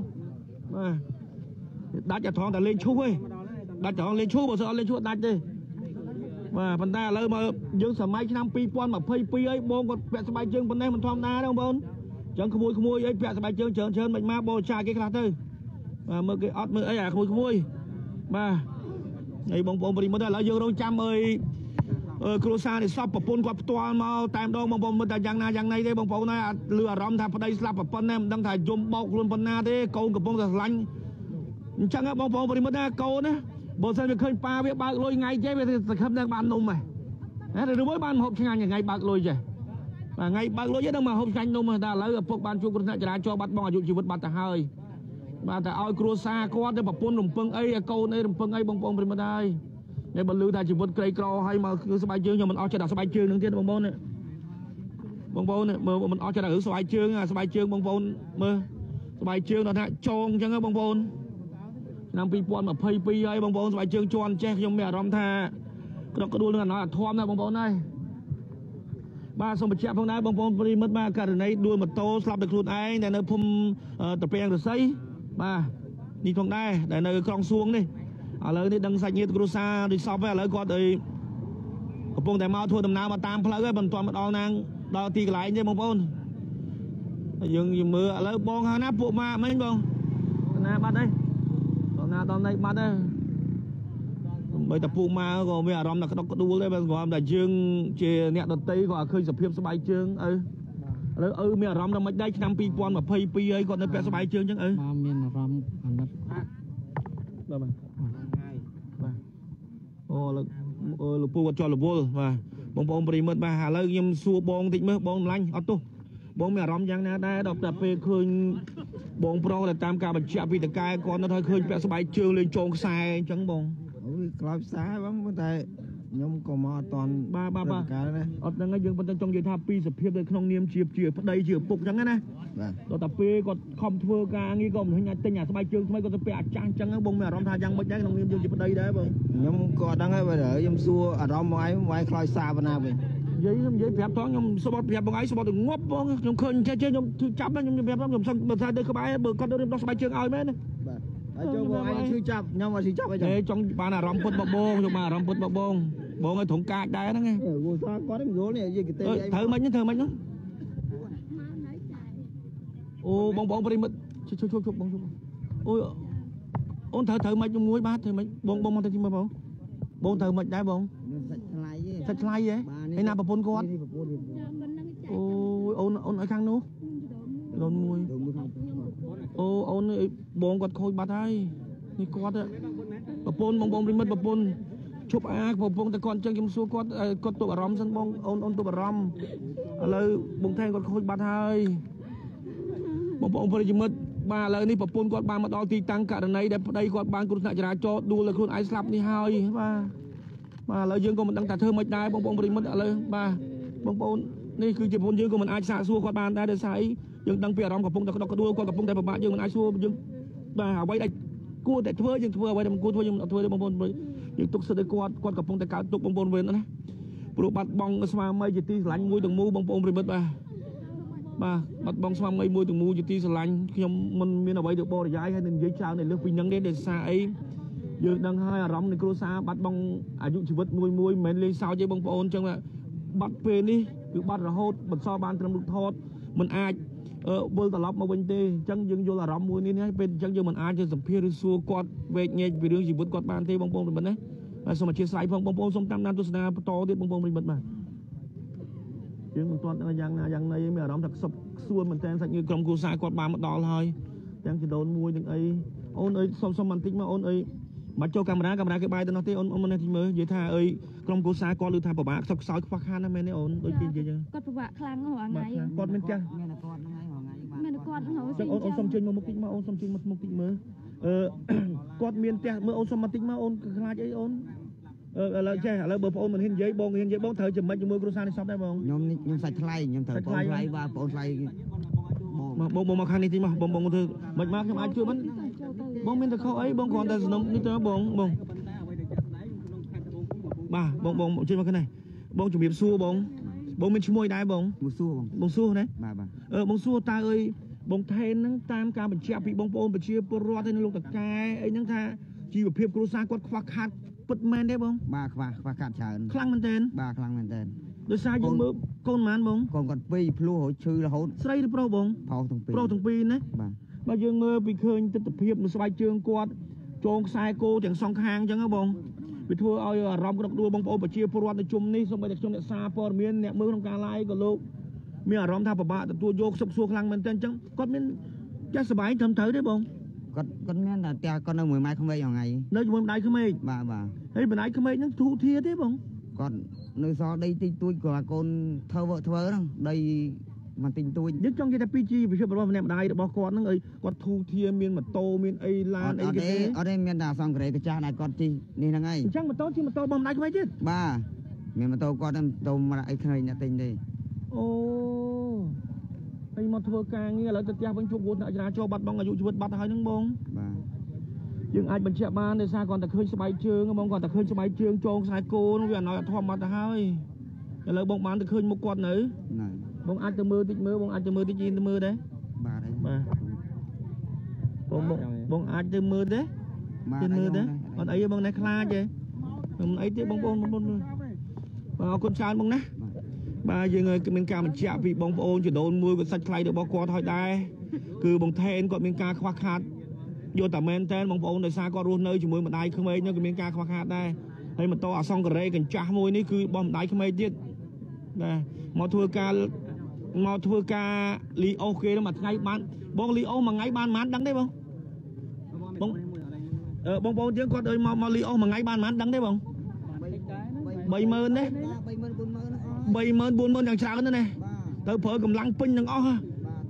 បាទដាច់តែត្រង់តែលេងឈូសទេដាច់ត្រង់លេងឈូសបើសិនអត់លេងឈូសដាច់ទេបាទប៉ុន្តែឥឡូវមកយើងសម័យឆ្នាំ2022អីបងគាត់ពាក់ស្បែកជើងប៉ុណ្ណេះមិនធម្មតាទេបងប្អូនអញ្ចឹងក្មួយអីពាក់ស្បែកជើងច្រើនមិនមកបោចាគេខ្លះទៅបាទមើលគេអត់មើលអីអាក្មួយបាទហើយបងប្អូនប្រិមត្តឥឡូវយើងរងចាំអើយគ្រួសារនេះសពប្រពន្ធគាត់ផ្ទាល់មកតែម្ដងបងប្អូនមើលតែយ៉ាងណាយ៉ាងណីទេបងប្អូនហើយលឺអារម្មណ៍ថាប្តីស្លាប់ប្រពន្ធហ្នឹងមិនដឹងថាយំបោកខ្លួនប៉ុណ្ណាទេកូនកំពុងតែស្រឡាញ់អញ្ចឹងបងប្អូនប្រិមត្តណាកូនណាបើសិនវាឃើញប៉ាវាបើកលុយថ្ងៃចេះវាសង្ឃឹមតែបាននំហ៎ណាឬមួយបានហូបឆ្ងាញ់ថ្ងៃបើកលុយចេះបាទថ្ងៃបើកលុយហ្នឹងមកហូបឆ្ងាញ់នំតែឥឡូវឪពុកបានជួបគ្រោះថ្នាក់ចរាចរណ៍បាត់បង់អាយុជីវិតបាត់ទៅហើយបាទតែឲ្យគ្រួសារគាត់ទៅប្រពន្ធរំពឹងអីកូនអីរំពឹងអីបងប្អូនប្រិមត្តហើយតែបើលឺថាជីវិតក្រីក្រហើយមកគឺស្បែកជើងខ្ញុំមិនអស់ចិត្តដល់ស្បែកជើងនឹងទៀតបងប្អូនមើលមិនអស់ចិត្តដល់ស្បែកជើងស្បែកជើងបងប្អូនមើលស្បែកជើងដល់ថាចងអញ្ចឹងបងប្អូនឆ្នាំ2022ហើយបងប្អូនស្បែកជើងជន់ចេះខ្ញុំមានអារម្មណ៍ថាក្តុកក្តួលនឹងអាណោះអាធំណាបងប្អូនហើយបាទសូមបញ្ជាក់ផងដែរបងប្អូនប្រិមិត្តបាទករណីដួលម៉ូតូស្លាប់ដោយខ្លួនឯងដែលនៅភូមិតាពាំងរស័យបាទនេះផងដែរដែលនៅក្រុងសួងនេះឥឡូវនេះដឹងសាច់ញាតិគ្រួសាររីសពហើយឥឡូវគាត់កំពុងតែមកធ្វើដំណើរមកតាមផ្លូវហើយមិនទាន់មកដល់ទីកន្លែងទេបងប្អូនយើងមើលឥឡូវបងហៅណាពួកម៉ាមិញបងណាបាត់ហើយដល់ណាដល់ណៃបាត់ហើយបីតែពួកម៉ាក៏មានអារម្មណ៍ថាក្តុកក្តួលដែរបើគ្រាន់តែយើងជាអ្នកដតីក៏ឃើញសភាពស្បែកជើងឥឡូវមានអារម្មណ៍ថាមិនដែរឆ្នាំ2022ហើយគាត់នៅពាក់ស្បែកជើងអញ្ចឹងបាទមានអារម្មណ៍អាណិតបាទអូលោកពូគាត់ជាប់រវល់បាទបងប្អូនប្រិមិត្តបាទឥឡូវខ្ញុំសួរបងតិចមើលបងឡាញ់អត់ទោះបងមានអារម្មណ៍យ៉ាងណាដែរដល់តែពេលឃើញបងប្រុសដែលតាមការបញ្ជាក់ពីតកែគាត់នៅថាឃើញពាក់ស្បែកជើងលេងចងខ្សែអញ្ចឹងបងអូយខ្លោចខ្សែបងតែខ្ញុំក៏មកអត់តាន់បាទការណាអត់ហ្នឹងហើយយើងប៉ុន្តែចង់និយាយថាពីសភាពនៅក្នុងនាមជាប្តីជាឪពុកអញ្ចឹងណាបាទដល់តែពេលគាត់ខំធ្វើការងារក៏មិនឃើញអាចទិញអាស្បែកជើងថ្មីគាត់ទៅពាក់អាចាស់អញ្ចឹងបងមានអារម្មណ៍ថាយ៉ាងម៉េចដែរក្នុងនាមយើងជាប្តីដែរបងខ្ញុំក៏អត់ដឹងហើយបើខ្ញុំសួរអារម្មណ៍មកឯងខ្លោចខ្សែប៉ុណ្ណាវិញនិយាយប្រាប់ថងខ្ញុំស្បត់ប្រាប់បងឯងស្បត់ទៅងាប់បងខ្ញុំឃើញចេះខ្ញុំចាប់ខ្ញុំប្រាប់ខ្ញុំសឹងបើថាទៅក្បែរបើគាត់រៀបដោះស្បែកជើងឲ្យមែនណាបាទហើយចូលបងឯងឈឺចាប់ខ្ញុំអត់ឈឺចាប់អីចង់បានអារម្មណ៍ពុតបបងខ្ញុំបានអារម្មណ៍ពុតបបងបងឲ្យត្រង់កាចដែរហ្នឹងគូសាគាត់មិនយល់នេះនិយាយគេទេធ្វើមិនហ្នឹងអូបងប្រិមិត្តជុំបងអូយអូនត្រូវមិនមួយបាទធ្វើមិនបងមកទៅទីមើលបងត្រូវមិនដែរបងសាច់ថ្លៃទេហើយណាប្រពន្ធគាត់អូយអូនឲ្យខាងនោះដូនមួយអូអូនបងគាត់ខូចបាត់ហើយនេះគាត់ប្រពន្ធបងប្រិមិត្តប្រពន្ធឈប់ប្រពន្ធតែគាត់អញ្ចឹងខ្ញុំសួរគាត់ទុកអារម្មណ៍សិនបងអូនទុកអារម្មណ៍ឥឡូវបងថែគាត់ខូចបាត់ហើយបងប្អូនប្រិយមិត្តបាទឥឡូវនេះប្រពន្ធគាត់បានមកដល់ទីតាំងករណីដែលប្តីគាត់បានគ្រោះថ្នាក់ចរាចរណ៍ដួលលើខ្លួនឯងស្លាប់នេះហើយបាទឥឡូវយើងក៏មិនដឹងថាធ្វើម៉េចដែរបងប្អូនប្រិយមិត្តឥឡូវបាទបងប្អូននេះគឺជាប្រពន្ធយើងក៏មិនអាចសាកសួរគាត់បានដែរដោយសារអីយើងដឹងពីអារម្មណ៍កំពុងតែក្តុកក្តួលគាត់កំពុងតែពិបាកយើងមិនអាចសួរយើងបាទអ្វីដែលគួរតែធ្វើយើងធ្វើអ្វីដែលមិនគួរធ្វើយើងអត់ធ្វើទេបងប្អូនយើងទុកសិទ្ធិឲ្យគាត់កំពុងតែកើតទុកបងប្អូនវិញណាព្រោះបាត់បង់ស្វាមីជាទីស្រឡាញ់មួយទាំងមូលបងប្អូនប្រិមិត្តបាទបាត់បង់ស្វាមីមួយទាំងមូលជាទីស្រឡាញ់ខ្ញុំមិនមានអ្វីទៅបរិយាយហើយនឹងនិយាយច្រើននៅលើពីនឹងទេដោយសារអីយើងដឹងហើយអារម្មណ៍នៃគ្រួសារបាត់បង់អាយុជីវិតមួយមិនមែនលេងសើចទេបងប្អូនអញ្ចឹងបាត់ពេលនេះគឺបាត់រហូតបន្សល់បានត្រឹមរូបថតមិនអាចវិលត្រឡប់មកវិញទេអញ្ចឹងយើងយល់អារម្មណ៍មួយនេះហើយពេលអញ្ចឹងយើងមិនអាចទៅសម្ភាសឬសួរគាត់វែកញែកពីរឿងជីវិតគាត់បានទេបងប្អូនប្រិមិត្តណាហើយសូមអធិស្ឋានផងបងប្អូនសូមតាមដានទស្សនាបន្តទៀតបងប្អូនប្រិមិត្តបាទយើងមិនទាន់យ៉ាងណាយ៉ាងណីមានអារម្មណ៍ថាខ្សឹបខ្សួនមែនតើសាច់ញាតិក្រុមគ្រួសារគាត់បានមកដល់ហើយទាំងចដូនមួយទាំងអីអូនអើយសុំបន្តិចមកអូនអើយមកចូលកាមេរ៉ាគេបាយទៅនោះទេអូនមិននេះមើលនិយាយថាអើយក្រុមគ្រួសារគាត់ឮថាពិបាកខ្សឹបខ្សោយខ្វះខាតណាស់មែនទេអូនដូចគេនិយាយចឹងគាត់ពិបាកខ្លាំងរាល់ថ្ងៃគាត់មានចាស់មានតែគាត់ហ្នឹងហើយរាល់ថ្ងៃមានតែគាត់ហ្នឹងចឹងអូនសុំជើញមកមុខតិចមកអូនសុំជើញមកមុខតិចមើលគាត់មានផ្ទះមើលអូនសុំបន្តិចមកអូនខ្លាចអីអូនឥឡូវចេះឥឡូវបងប្អូនមិនហ៊ាននិយាយបងត្រូវចំណិចជាមួយគ្រួសារនេះសពដែរបងខ្ញុំសាច់ថ្លៃខ្ញុំត្រូវបងថ្លៃបាទបងថ្លៃបងមកខាងនេះតិចមកបងធ្វើមិនមកខ្ញុំអាចជួយមិនបងមានតែខុសអីបងគ្រាន់តែសំណុំនេះទៅបងបាទបងជួយមកខាងនេះបងជំរាបសួរបងមានឈ្មោះអីដែរបងបងសួរណាបាទបងសួរតើអើយបងថេនហ្នឹងតាមការបញ្ជាក់ពីបងប្អូនប្រជាពលរដ្ឋហើយនៅលោកតកែអីហ្នឹងថាជីវភាពគ្រួសារគាត់ខ្វះខាតពិតមែនទេបងបាទខ្វះខាតច្រើនខ្លាំងមែនតើបាទខ្លាំងមែនតើដោយសារយើងមើលកូនម៉ានបងកូនគាត់ពីរភ្លោះឈឺរហូតស្រីឬប្រុសបងប្រុសទាំងពីរណាបាទយើងមើលពីឃើញទស្សនភាពនៅស្បែកជើងគាត់ចងខ្សែគោទាំងសងខាងអញ្ចឹងហ៎បងវាធ្វើឲ្យអារម្មណ៍ក្នុងដួលបងប្អូនប្រជាពលរដ្ឋនៅជុំនេះសូម្បីតែខ្ញុំអ្នកសារព័ត៌មានអ្នកមើលក្នុងការ live ក៏លោកមានអារម្មណ៍ថាពិបាកទទួលយកសុខសួរខ្លាំងមែនតើអញ្ចឹងគាត់មានចាស់សប្បាយត្រឹមត្រូវទេបងគាត់មានតែគាត់នៅមួយម៉ែក្មេកថ្ងៃនៅជាមួយម្ដាយក្មេកបាទហើយម្ដាយក្មេកហ្នឹងធូរធាទេបងគាត់នៅសល់ដីតិចតួចគាត់កូនធ្វើហ្នឹងដីមិនទិញទួចយើងចង់និយាយថាពីជីវភាពរបស់ម្នាក់ម្ដាយរបស់គាត់ហ្នឹងអីគាត់ធូរធាមានម៉ូតូមានអីឡានអីគេទេអត់ទេមានតែអសង្ការេកចាស់ដែលគាត់ជិះនេះហ្នឹងហើយអញ្ចឹងម៉ូតូជិះម៉ូតូរបស់ម្ដាយក្មេកទៀតបាទមានម៉ូតូគាត់តែម៉ូតូមកអីក្មេងអ្នកទិញទេអូហើយមកធ្វើការងារឥឡូវទៅផ្ទះវិញជួបវត្តអ្នកចរាចរណ៍បាត់បង់អាយុជីវិតបាត់ហើយហ្នឹងបងបាទយើងអាចបញ្ជាក់បានដោយសារគាត់តែឃើញស្បែកជើងបងគាត់តែឃើញស្បែកជើងចងខ្សែគោនោះវាអណោយអត់ធម្មតាទៅហើយឥឡូវបងបានទៅឃើញមុខគាត់នៅបងអាចទៅមើលតិចមើលបងអាចទៅមើលតិចទៅមើលដែរបាទបងអាចទៅមើលទេទៅមើលទេអត់អីទេបងណែខ្លាចទេមិនអីទេបងប្អូនមើលបាទអរគុណច្រើនបងណាបាទយើងមានការបញ្ជាក់ពីបងប្អូនចដូនមួយគាត់សាច់ថ្លៃរបស់គាត់ហើយដែរគឺបងថេនគាត់មានការខ្វះខាតយកតែមែនតែនបងប្អូនដោយសារគាត់រស់នៅជាមួយម្ដាយក្មេកនោះក៏មានការខ្វះខាតដែរហើយម៉ូតូអសង្ការេកញ្ចាស់មួយនេះគឺរបស់ម្ដាយក្មេកទៀតបាទមកធ្វើការលីអូគេមួយថ្ងៃបានបងលីអូមួយថ្ងៃបានប៉ុន្មានដឹងទេបងបងប្អូនយើងគាត់ឲ្យមកលីអូមួយថ្ងៃបានប៉ុន្មានដឹងទេបង30000ទេ30000 40000យ៉ាងច្រើនណាស់ទៅប្រើកម្លាំងពេញទាំងអស់បាទ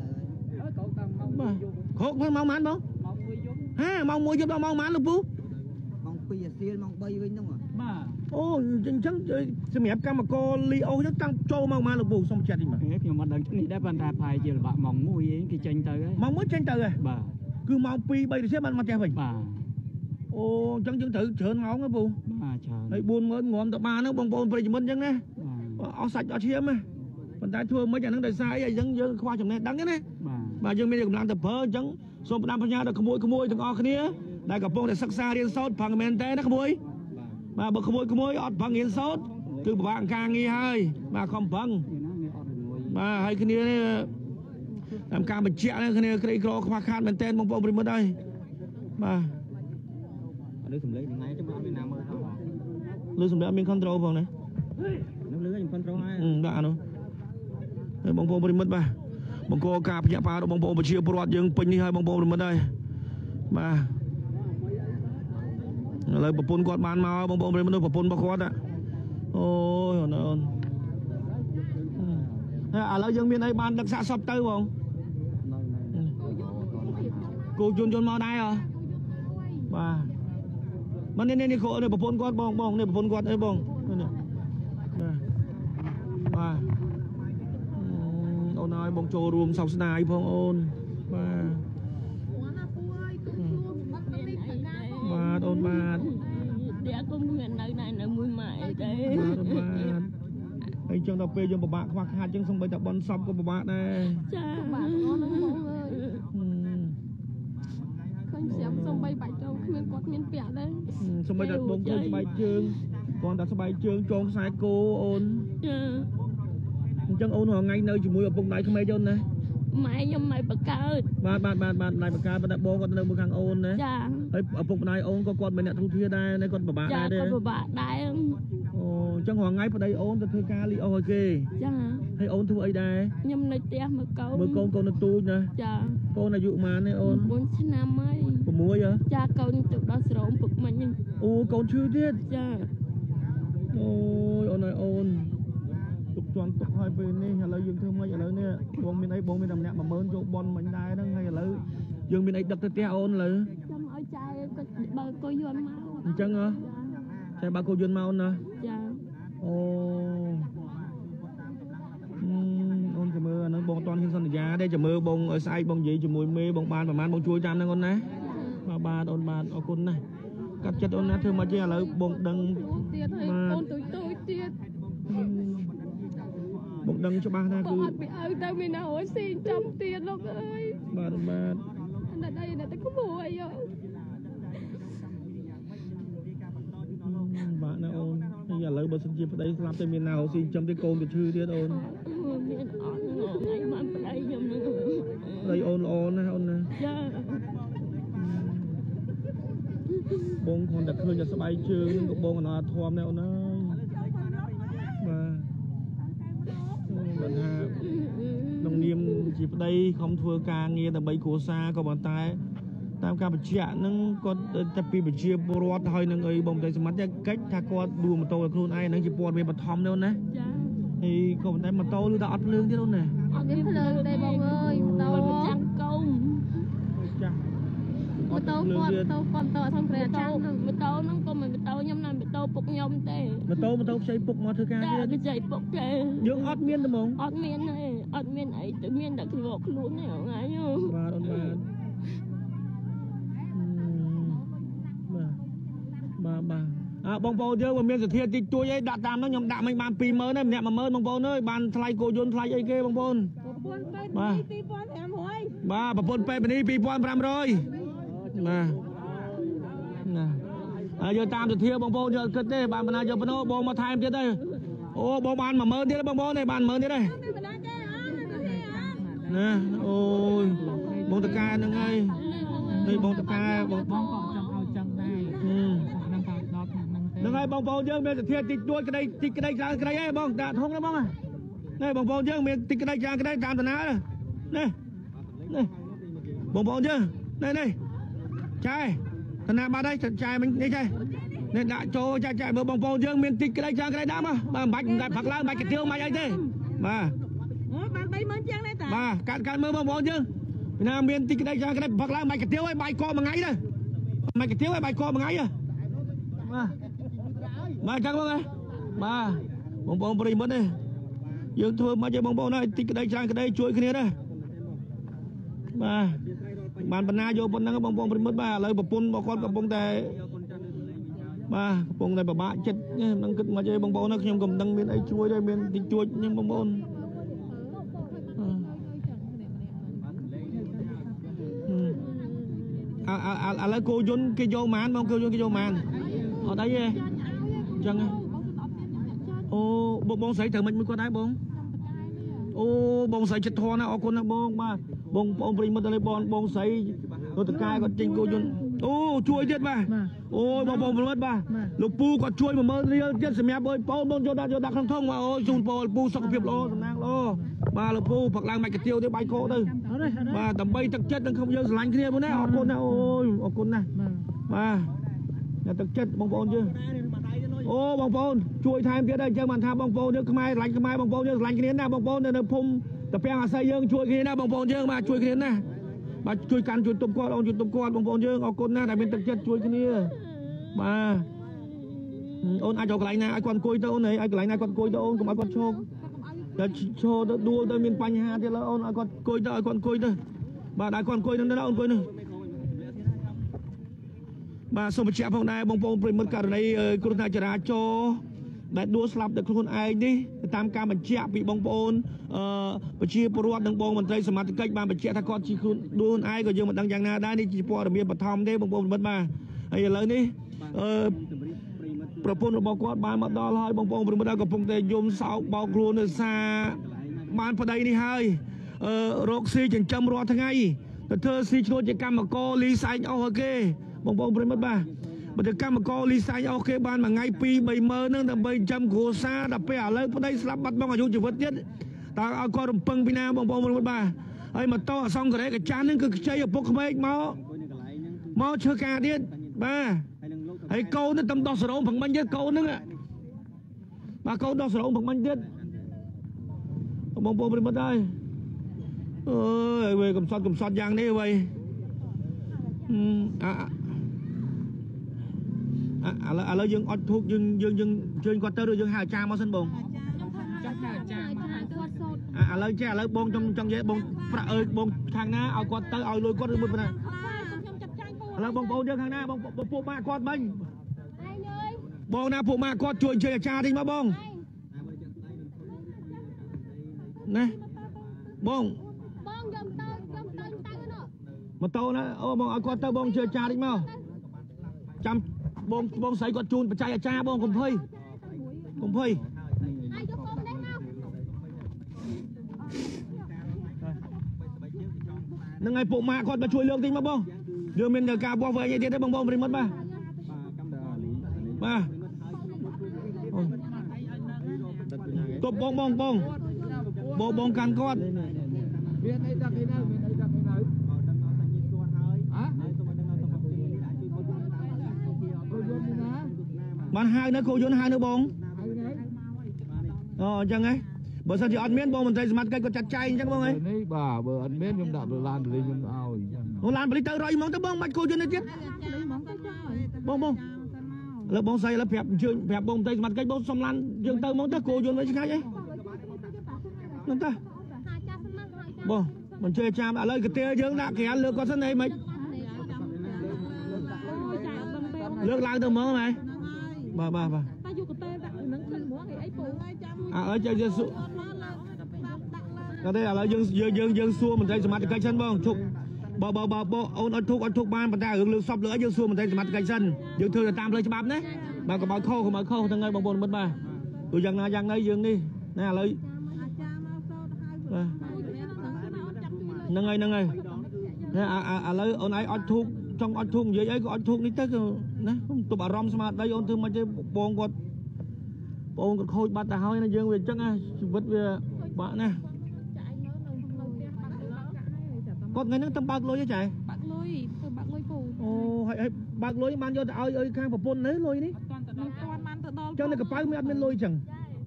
ខកមកប៉ុន្មានបងម៉ោង 1 យប់ដល់ម៉ោងប៉ុន្មានលោកពូម៉ោង 2 អាសៀលម៉ោង 3 វិញហ្នឹងបាទអូអញ្ចឹងសម្រាប់កម្មករលីអូហ្នឹងតាំងចូលម៉ោងប៉ុន្មានលោកពូសុំចាត់តិចមកខ្ញុំមិនដឹងនេះដែរប៉ុន្តែប្រហែលជាល្បាក់ម៉ោង 1 ឯងគេចេញទៅហើយម៉ោង 1ចេញទៅហ៎បាទគឺម៉ោង 2 3 រសៀលបានមកផ្ទះវិញបាទអូអញ្ចឹងយើងត្រូវច្រើនម៉ោងហ៎ពូបាទច្រើនហើយ40000ងំទៅបានហ្នឹងបងប្អូនប្រិយមិត្តអញ្ចឹងណាអស់សាច់អត់ឈាមណាប៉ុន្តែធ្វើមិនអាហ្នឹងដោយសារអីអញ្ចឹងយើងខ្វះចំណេះដឹងណាបាទយើងមានកម្លាំងទៅប្រើអញ្ចឹងសូមផ្ដាំបញ្ញាដល់ក្មួយទាំងអស់គ្នាដែលកំពុងតែសិក្សារៀនសូត្រប្រឹងមែនតើណាក្មួយបាទបើក្មួយអត់ប្រឹងរៀនសូត្រគឺពិបាកការងារហើយបាទខំប្រឹងបាទហើយគ្នានេះតាមការបញ្ជាក់នេះគ្នាក្រីក្រខ្វះខាតមែនតើបងប្អូនប្រិមិត្តហើយបាទលើសំឡេងថ្ងៃចាំអត់មានណាមើលផងលើសំឡេងមាន control ផងណានៅលើខ្ញុំ control ហើយបាទអានោះហើយបងប្អូនប្រិមិត្តបាទបង្កការភ្ញាក់ផ្អើលរបស់បងប្អូនប្រជាពលរដ្ឋយើងពេញនេះហើយបងប្អូនប្រិមិត្តហើយបាទឥឡូវប្រពន្ធគាត់បានមកបងប្អូនប្រិមិត្តប្រពន្ធរបស់គាត់អូយអូនហើយឥឡូវយើងមានអីបានដឹកសាកសពទៅបងគោយន្តមកដែរហ៎បាទមកនេះគ្រូនេះប្រពន្ធគាត់បងនេះប្រពន្ធគាត់អីបងនេះបាទអូនហើយបងចូលរួមសោកស្ដាយផងអូនបាទអូនបាទតែគុំមាននៅមួយម៉ែទេបាទហើយចឹងដល់ពេលយើងពិបាកខ្វះខាតចឹងសំបីតែបនសពក៏ពិបាកដែរចាពិបាកអូនហ្នឹងឃើញស្រាប់សំបីបាច់ទៅគ្មានគាត់មានពាក់ដែរសំបីតែបងឃើញស្បែកជើងគាត់តែស្បែកជើងចងខ្សែគោអូនចាអញ្ចឹងអូនរាល់ថ្ងៃនៅជាមួយឪពុកម្ដាយក្មេកអូនណាម៉ែខ្ញុំមិនបង្កើតបាទម៉ែបង្កើតប៉ុន្តែបងគាត់នៅមួយខាងអូនណាចាហើយឪពុកម្ដាយអូនក៏គាត់មិនអ្នកទូធាដែរគាត់ពិបាកដែរទេគាត់ពិបាកដែរអូអញ្ចឹងរាល់ថ្ងៃប្តីអូនទៅធ្វើការលីអូឲ្យគេចាហើយអូនធ្វើអីដែរខ្ញុំនៅផ្ទះមើលកូននៅទូចណាចាកូនអាយុប៉ុន្មានទេអូន 4ឆ្នាំហើយ 6ហ៎ចាកូនទៅដល់ស្រោមពុកមិញហ្នឹងអូកូនឈឺទៀតចាអូយអូនហើយអូនទុកជន់ទុកហើយពេលនេះឥឡូវយើងធ្វើម៉េចឥឡូវនេះបងមានអីបងមានតែម្នាក់10000ចូលប៉ុនមិញដែរហ្នឹងហើយឥឡូវយើងមានអីដឹកទៅផ្ទះអូនឥឡូវចាំឲ្យចាយគាត់បើកុយយន់មកអញ្ចឹងហ៎ chạy ba cô duyên mau nè ចា ô ôn chào mơ nó bông toàn trên sân giá đây chào mơ bông ở sai bông gì chào mùi mê bông ban và man bông chui tam nè con nè ba ôn ban ở con này cắt chất ôn nè thương mà chơi là bông đằng ទៀតហើយកូនទូចទៀត bông đằng cho ba nè ក៏ cứ អត់ពីឲ្យទៅមានឲ្យស៊ីចាំទៀតលោកអើយ ba តែដៃតែក្មួយ bạn nè ôn bây giờ lấy bớt sinh chim đây làm tới miền nào xin chấm tới côn cái chư tiết ôn មានអត់ថ្ងៃបានប្តីខ្ញុំនឹង đây ôn nè ôn nè ចា bông còn đặt khơi cho sắp bay chưa nhưng cũng bông nó thòm nè ôn ơi mà bạn hà đồng niệm chỉ đây không thua ca nghe là bay cổ xa có bàn tay tam ca bạch dạ nâng con tập pi bạch chia bột thôi nâng ấy bông tay smart cách thà con đùa mà tôi là luôn ai nâng chỉ bột về bật thom đâu nè ចា thì còn tay mà tôi lưu đã lương thế đâu nè អត់មានភ្លើងទេបងអើយម៉ូតូចាំកុំ chắc ម៉ូតូគាត់ទៅគាត់ទៅថងព្រះចាំនឹងម៉ូតូហ្នឹងក៏មិនម៉ូតូខ្ញុំណាម៉ូតូពុកខ្ញុំទេ mà tôi xây bục mà thưa ca ចា chứ គេចៃពុកទេ dương ót miên thôi mong អត់មានទេអត់មានអីទៅមានតែខ្លួនខ្លួនទេថ្ងៃ và đón bà à bông bầu chứ mà miên sự thiệt thì chui ấy đã tam nó nhầm đạm mình bàn pì mớ này nhẹ mà mớ bông bầu ơi bàn thay cô dôn thay ấy kia bông bầu bà bồn pe bên đi pi pon pram rồi mà giờ tam sự thiệt bông bầu giờ cất đây bàn bàn giờ bàn ô bông mà thay em chết đây ô bông bàn mà mớ thế bông bầu này bàn mớ thế đây nè ôi bông tạc ca nữa ngay đây bông tạc ca bông បងក៏ចង់ឲ្យចឹងដែរហ្នឹងក៏ដល់ថ្នាក់ហ្នឹងទេនឹងហើយបងប្អូនយើងមានសទ្ធាតិចទួចក្តីតិចក្តីច្រើនក្តីឯងបងដាក់ធុងណាបងនេះបងប្អូនយើងមានតិចក្តីច្រើនក្តីតាមតាណានេះបងប្អូនយើងនេះចាយតាណាបាត់ហើយចាយមិញនេះចាយនេះដាក់ចូលចាយមើលបងប្អូនយើងមានតិចក្តីច្រើនក្តីដាក់មកបើមិនបាច់ផឹកឡើងមិនបាច់កាទៀវមិនអីទេបាទបាន30000ជាងដែរតាបាទកាត់មើលបងប្អូនយើងពីណាមានតិចក្តីច្រើនក្តីផឹកឡើងមិនបាច់កាទៀវឲ្យបាយកកមួយថ្ងៃទៅមិនបាច់កាទៀវឲ្យបាយកកមួយថ្ងៃទៅបាទចឹងបងបងប្អូនប្រិយមិត្តទេយើងធ្វើមកឲ្យបងប្អូនហើយតិចក្តីច្រើនក្តីជួយគ្នាដែរបាទបានបណ្ណាយកប៉ុណ្ណឹងបងប្អូនប្រិយមិត្តបាទឥឡូវប្រពន្ធរបស់គាត់កំពុងតែបាទកំពុងតែពិបាកចិត្តមិនគិតមកឲ្យបងប្អូនខ្ញុំក៏មិនដឹងមានអីជួយដែរមានតិចជួយខ្ញុំបងប្អូនឥឡូវគោយន្តគេយកម៉ានបងគោយន្តគេយកម៉ានអត់អីទេចឹងអូបងស្រីត្រូវមិនមួយគាត់ដែរបងអូបងស្រីចិត្តធន់ណាអរគុណណាបងបាទបងប្អូនប្រិយមិត្តទៅបងស្រីទៅតកាយគាត់ចេញគោយន្តអូជួយទៀតបាទអូបងប្អូនប្រិយមិត្តបាទលោកពូគាត់ជួយ10000រៀលទៀតសម្រាប់បងប្អូនបងយកដាក់ក្នុងធុងបាទអូជូនបងពូសុខភាពល្អសំណាងល្អបាទលោកពូផឹកឡើងមិនកាទៀវទេបាយកោទៅបាទដើម្បីទឹកចិត្តនឹងខ្ញុំយើងស្រឡាញ់គ្នាបងណាអរគុណណាអូយអរគុណណាបាទទឹកចិត្តបងប្អូនយើងអូបងប្អូនជួយថែមទៀតដែរអញ្ចឹងបានថាបងប្អូនយើងខ្មែរស្រឡាញ់ខ្មែរបងប្អូនយើងស្រឡាញ់គ្នាណាបងប្អូននៅភូមិតាពាំងអាស័យយើងជួយគ្នាណាបងប្អូនយើងបាទជួយគ្នាណាបាទជួយកាន់ជួយទប់គាត់អូនជួយទប់គាត់បងប្អូនយើងអរគុណណាដែលមានទឹកចិត្តជួយគ្នាបាទអូនអាចយកកន្លែងណាឲ្យគាត់អង្គុយទៅអូនឲ្យកន្លែងណាគាត់អង្គុយទៅអូនកុំឲ្យគាត់ឈោកតែឈោទៅដួលទៅមានបញ្ហាទៀតឡើយអូនឲ្យគាត់អង្គុយទៅឲ្យគាត់អង្គុយទៅបាទឲ្យគាត់អង្គុយនឹងណាអូនអង្គុយនឹងបាទសូមបញ្ជាក់ផងដែរបងប្អូនប្រិយមិត្តករណីគ្រោះថ្នាក់ចរាចរណ៍ដែលដួលស្លាប់ដោយខ្លួនឯងនេះតាមការបញ្ជាក់ពីបងប្អូនប្រជាពលរដ្ឋនិងបងមន្ត្រីសមាជិកបានបញ្ជាក់ថាគាត់ជាខ្លួនដួលឯងក៏យើងមិនដឹងយ៉ាងណាដែរនេះជាព័ត៌មានបឋមទេបងប្អូនប្រិយមិត្តបាទហើយឥឡូវនេះប្រពន្ធរបស់គាត់បានមកដល់ហើយបងប្អូនប្រិយមិត្តកំពុងតែយំសោកបោកខ្លួននៅសារបានប្តីនេះហើយរកស៊ីចិញ្ចឹមរាល់ថ្ងៃទៅធ្វើស៊ីឈ្នួលជាកម្មករលីសែងអស់គេបងប្អូនប្រិយមិត្តបាទបើទៅកម្មករលីសែងអស់គេបានមួយថ្ងៃ2-30000ហ្នឹងដើម្បីចិញ្ចឹមគ្រួសារដល់ពេលឥឡូវប្តីស្លាប់បាត់បង់អាយុជីវិតទៀតតើឲ្យគាត់រំពឹងពីណាបងប្អូនប្រិយមិត្តបាទហើយម៉ូតូអសង្ខរៈកចាស់ហ្នឹងគឺខ្ចីឪពុកក្មេកមកឈើការទៀតបាទហើយកូនទៅតំដោះសរោមផឹងមិញទៀតកូនហ្នឹងបាទកូនដោះសរោមផឹងមិញទៀតបងប្អូនប្រិយមិត្តហើយអើយវិញកំសត់យ៉ាងនេះវិញឥឡូវយើងអត់ធូបយើងជើញគាត់ទៅឬយើងហៅអាចារ្យមកសិនបងចាំថាអាចារ្យមកគាត់សូត្រឥឡូវចេះឥឡូវបងចង់និយាយបងប្រាក់អើយបងខាងណាឲ្យគាត់ទៅឲ្យលុយគាត់ឬមួយប៉ុណ្ណាខ្ញុំចាត់ចែងពូឥឡូវបងប្អូនយើងខាងណាបងពួកម៉ាក់គាត់មិញឯងអើយបងណាពួកម៉ាក់គាត់ជួយអញ្ជើញអាចារ្យតិចមកបងណាបងបងយកទៅនោះម៉ូតូណាអូបងឲ្យគាត់ទៅបងជឿអាចារ្យតិចមកចាំបងស្រីគាត់ជូនបច្ច័យអាចារ្យបងកុំភ័យឯងយកកូននេះមកនឹងឲ្យពួកម៉ាក់គាត់មកជួយលើកតិចមកបងយើងមានការបោះវែងអីទៀតទេបងប្រិមិត្តបាទទប់បងកាន់គាត់មានអីដាក់គេនៅមានអីដាក់គេនៅហ៎គោយន្តណាបានហៅនៅគោយន្តហៅនៅបងហើយនេះអូអញ្ចឹងហ៎បើសិនជាអត់មានបងមន្ត្រីសមាជិកគាត់ចាត់ចែងអញ្ចឹងបងហ៎នេះបាទបើអត់មានខ្ញុំដាក់ឡានបលីខ្ញុំឲ្យអូឡានបលីទៅរយហ្មងទៅបងបាច់គោយន្តនេះទៀតបងលើបងស្រីឥឡូវប្រាប់អញ្ជើញប្រាប់បងមន្ត្រីសមាជិកបងសុំឡានយើងទៅហ្មងទៅគោយន្តវិញឆ្ងាយអីហ្នឹងតាបងមិនជួយចាំឥឡូវកាទៀយើងដាក់ក្រានលើគាត់សិនអីមិនលើកឡើងទៅហ្មងហ៎បាទតែយកកតេដាក់នឹងឃើញហ្មងអីពូចាំអើយើងសួរតែឥឡូវយើងសួរមន្ត្រីសមាជិកសិនបងជប់បើអូនអត់ធុកបានប៉ុន្តែរឿងលើកសពលើអីយើងសួរមន្ត្រីសមាជិកសិនយើងធ្វើទៅតាមផ្លូវច្បាប់ណាបាទកុំឲ្យខុសទាំងហើយបងប្អូនមិត្តបាទទោះយ៉ាងណាយ៉ាងណីយើងនេះណាឥឡូវហ្នឹងហើយណាឥឡូវអូនឯងអត់ធុកចង់អត់ធុកនិយាយអីក៏អត់ធុកនេះទៅណាទប់អារម្មណ៍ស្មារតីអូនធ្វើមិនទេបងគាត់ខូចបាត់ទៅហើយណាយើងវាអញ្ចឹងណាជីវិតវាបាក់ណាគាត់ថ្ងៃហ្នឹងទៅបើកលុយទេចែបាក់លុយទៅបាក់លុយពូអូហើយបើកលុយបានយកទៅឲ្យខាងប្រពន្ធនេះលុយនេះមិនទាន់បានទៅដល់ចឹងនៅកប៉ៅមានអត់មានលុយចឹង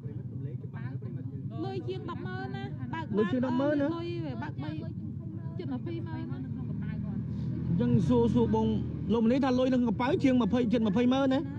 លុយជាង 100000 ណាបើកលុយជាង 100000 ណាលុយបើក3ជិត 200000 អញ្ចឹងសួរបងលោកម្នេះថាលុយក្នុងកប៉ៅជាង20ជិត 200,000 ណា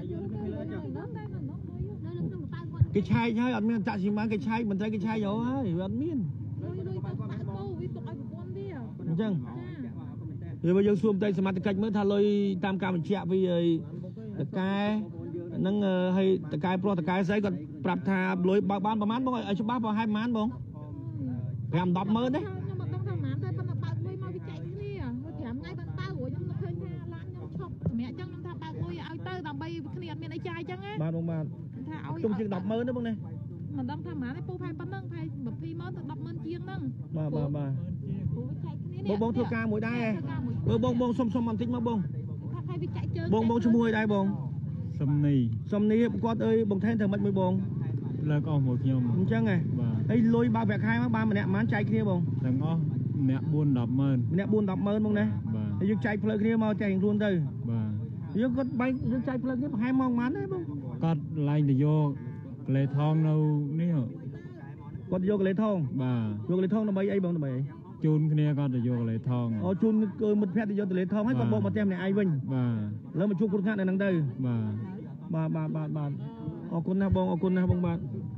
គេឆែកហើយអត់មានចាក់ស៊ីម៉ានគេឆែកមន្ត្រីគេឆែកយកហើយវាអត់មានលុយទៅបាក់ពូវាទុកឲ្យប្រពន្ធវាអញ្ចឹងវាយើងសួរមន្ត្រីសមត្ថកិច្ចមើលថាលុយតាមការបញ្ជាក់ពីតកែហ្នឹងហើយតកែប្រុសតកែស្រីគាត់ប្រាប់ថាលុយបើបានប្រហែលបងឲ្យច្បាស់ប្រហែលប្រហែលបង 5-10,000 ទេខ្ញុំអត់ដឹងថាប៉ុន្មានតែប៉ុន្តែបើកលុយមកវាចែកគ្នា5ថ្ងៃបានបើរួចខ្ញុំនឹកឃើញថាឡានខ្ញុំឈប់សម្រាប់អញ្ចឹងខ្ញុំថាបើកលុយឲ្យទៅដើម្បីគ្នាអត់មានអីចាយអញ្ចឹងណាបាទបងបាទថាឲ្យជុំជាង 10,000 ទេបងនេះមិនដឹងថាប៉ុន្មានទេពូផែប៉ុណ្ណឹងផែ 20,000 ទៅ 10,000 ជាងហ្នឹងបាទពូចែកគ្នានេះបងធ្វើការមួយដែរមើលបងសុំបន្តិចមកបងថាផែវាចែកជើងបងឈ្មោះអីដែរបងសំនីគាត់អើយបងថែនធ្វើម៉េចមួយបងលើកអស់មួយខ្ញុំអញ្ចឹងហ៎បាទហើយលុយបើប្រាក់ខែមកបានម្នាក់ប៉ុន្មានចែកគ្នាបងទាំងអស់អ្នក 4-10,000 ម្នាក់ 4-10,000 បងណាបាទហើយយើងចែកផ្លូវគ្នាមកចែកខ្លួនទៅបាទយើងគាត់បែកយើងចែកផ្លូវគ្នាប្រហែលម៉ោងប៉ុន្មានទេបងគាត់ឡើងទៅយកកលេថងនៅនេះគាត់យកកលេថងបាទយកកលេថងដើម្បីអីបងដើម្បីអីជូនគ្នាគាត់ទៅយកកលេថងអូជូនគឺមិត្តភក្តិទៅយកកលេថងហើយគាត់បោកមកផ្ទះម្នាក់ឯងវិញបាទលើមកជួបគ្រោះថ្នាក់នៅហ្នឹងទៅបាទបាទអរគុណណាស់បងបាទ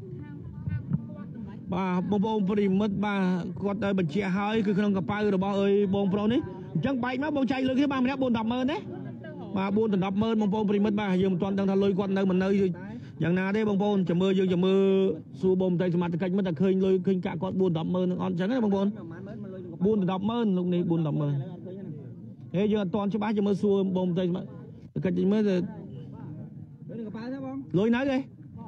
បងប្អូនប្រិមិត្តបាទគាត់ទៅបញ្ជាក់ហើយគឺក្នុងកប៉ៅរបស់អើយបងប្រុសនេះអញ្ចឹងបែកមកបងចែកលើគ្នាបានម្នាក់ 4-10,000 ទេបាទ 4-10,000 បងប្អូនប្រិមិត្តបាទយើងមិនទាន់ដឹងថាលុយគាត់នៅមិននៅយ៉ាងណាទេបងប្អូនចាំមើលយើងសួរបងមន្ត្រីសមត្ថកិច្ចមើលថាឃើញលុយឃើញកាក់គាត់ 4-10,000 នឹងអត់អញ្ចឹងទេបងប្អូន 4-10,000 លោកនេះ 4-10,000 ហេយើងអត់ទាន់ច្បាស់ចាំមើលសួរបងមន្ត្រីសមត្ថកិច្ចមើលទៅលុយនៅទេ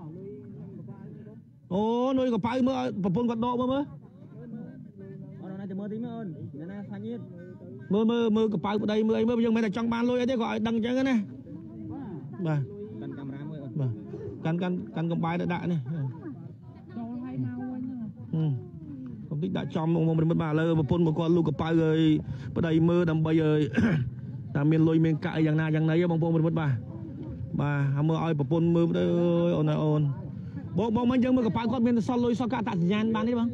អូលុយកប៉ៅមើលប្រពន្ធគាត់ដកមើលអូនណាទៅមើលទីមើលអូនណាសាច់ទៀតមើលកប៉ៅប្តីមើលអីមើលយើងមិនតែចង់បានលុយអីទេគាត់ឲ្យដឹងអញ្ចឹងណាបាទកាន់កាមេរ៉ាមួយអូនបាទកាន់កំបាយទៅដាក់នេះចូលឲ្យមកវិញកុំតិចដាក់ចំបងប្រិមិត្តបាទឥឡូវប្រពន្ធមកគាត់លូកកប៉ៅហើយប្តីមើលដើម្បីឲ្យតែមានលុយមានកាក់អីយ៉ាងណាយ៉ាងណីបងប្អូនប្រិមិត្តបាទហើយមើលឲ្យប្រពន្ធមើលទៅអូនអូនបងមិនយើងមើលកប៉ៅគាត់មានសល់លុយសល់កាក់អត្តសញ្ញាណបានទេបង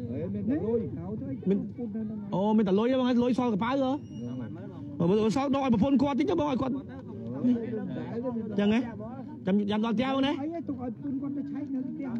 មានតែលុយទេបងលុយសល់កប៉ៅហ៎សល់ដកឲ្យប្រពន្ធគាត់តិចទៅបងឲ្យគាត់ចឹងហ៎ចាំដល់ផ្ទះបងណាអីទុកឲ្យពូនគាត់ទៅឆែកនៅផ្ទះ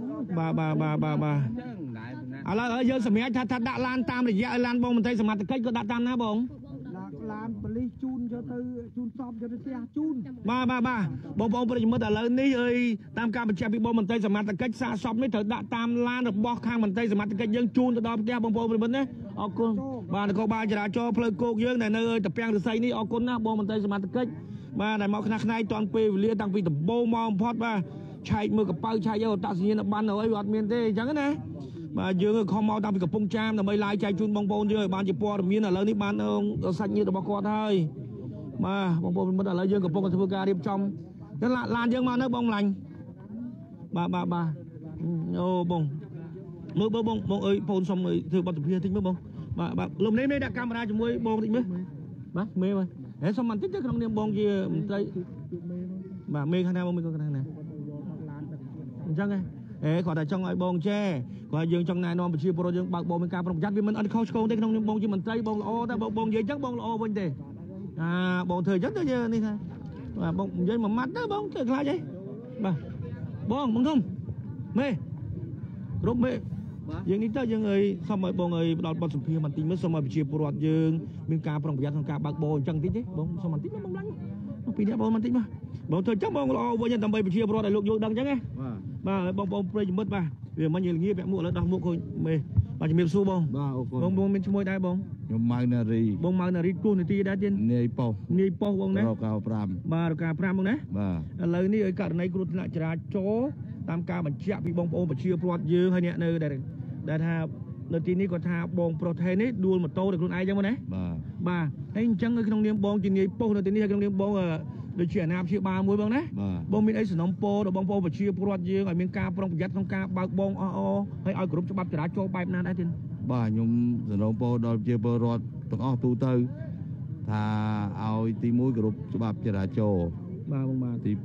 ឥឡូវយើងសម្រាប់ថាដាក់ឡានតាមរយៈឡានបងមន្ត្រីសមត្ថកិច្ចក៏ដាក់តាមណាបងឡានប៉ូលីសជូនយកទៅជូនសពយកទៅផ្ទះជូនបាទបងប្អូនប្រិយមិត្តឥឡូវនេះអើយតាមការបញ្ជាក់ពីបងមន្ត្រីសមត្ថកិច្ចសាកសពនេះត្រូវដាក់តាមឡានរបស់ខាងមន្ត្រីសមត្ថកិច្ចយើងជូនទៅដល់ផ្ទះបងប្អូនប្រិយមិត្តណាអរគុណបាទនគរបាលចរាចរណ៍ផ្លូវគោកយើងដែលនៅតាពាំងរស័យនេះអរគុណណាបងមន្ត្រីសមត្ថកិច្ចបាទដែលមកខ្នះតាន់ពេលវេលាតាំងពីដំបូងមកបំផុតបាទឆែកមើលកប៉ៅឆែកយកអត្តសញ្ញាណប័ណ្ណអីវាអត់មានទេអញ្ចឹងណាបាទយើងខំមកតាំងពីកំពង់ចាមដើម្បីឡាយចែកជូនបងប្អូនយើងឲ្យបានជាព័ត៌មានឥឡូវនេះបានសាច់ញាតិរបស់គាត់ហើយបាទបងប្អូនមិត្តឥឡូវយើងកំពុងតែធ្វើការរៀបចំឡានយើងមកនៅបងម្លាញ់បាទអូបងមើលបងអើយបងសុំធ្វើបទសម្ភាសន៍តិចមើលបងបាទលោកនេះដាក់កាមេរ៉ាជាមួយបងតិចមើលបាទមេមើលហេសុំបន្តិចទៅក្នុងនាមបងជាមន្ត្រីបាទមេខាងណាបងមេខាងណាអញ្ចឹងហ៎គាត់តែចង់ឲ្យបងចេះគាត់យើងចង់ណែនាំប្រជាពលរដ្ឋយើងបើកបងមានការប្រុងប្រយ័ត្នវាមិនអត់ខុសឆ្គងទេក្នុងនាមបងជាមន្ត្រីបងល្អតែបងនិយាយអញ្ចឹងបងល្អវិញទេបងធ្វើអញ្ចឹងទៅយើងនេះថាបាទបងនិយាយមួយម៉ាត់ទៅបងធ្វើខ្លាចអីបាទបងធំមេគ្រប់មេយើងនេះទៅយើងអើយសុំឲ្យបងអើយផ្ដល់បទសម្ភាសន៍បន្តិចមើលសុំឲ្យប្រជាពលរដ្ឋយើងមានការប្រុងប្រយ័ត្នក្នុងការបើកបរអញ្ចឹងតិចទេបងសុំបន្តិចមកបងឡាញ់ពីនេះបងបន្តិចមកបងធ្វើអញ្ចឹងបងល្អវិញដើម្បីប្រជាពលរដ្ឋឲ្យលោកយល់ដឹងអញ្ចឹងណាបាទបងប្អូនប្រិយមិត្តបាទវាមិនងាយពាក់មួកឥឡូវដោះមួកឃើញមេបាទជំរាបសួរបងបាទអរគុណបងមានឈ្មោះដែរបងខ្ញុំម៉ៅនារីបងម៉ៅនារីគូនាទីដែរទៀតនាយប៉ុសបងណារក5 បាទរក5បងណាបាទឥឡូវនេះឲ្យករណីគ្រោះថ្នាក់ចរាចរណ៍តាមការបញ្ជាក់ពីបងប្អូនប្រជាពលរដ្ឋយើងហើយអ្នកនៅដែលថានៅទីនេះគាត់ថាបងប្រុសថេនេះដួលម៉ូតូដោយខ្លួនឯងចឹងបងណាបាទហើយអញ្ចឹងនៅក្នុងនាមបងជានាយប៉ុស្តិ៍នៅទីនេះហើយក្នុងនាមបងដូចជាអាណាព្យាបាលមួយបងណាបងមានអីសំណុំពរដល់បងប្អូនប្រជាពលរដ្ឋយើងឲ្យមានការប្រុងប្រយ័ត្នក្នុងការបើកបងអហើយឲ្យគ្រប់ច្បាប់ចរាចរណ៍បែបណាដែរទៀតបាទខ្ញុំសំណូមពរដល់ប្រជាពលរដ្ឋទាំងអស់ទូទៅថាឲ្យទី1គ្រប់ច្បាប់ចរាចរណ៍បាទបងបាទទី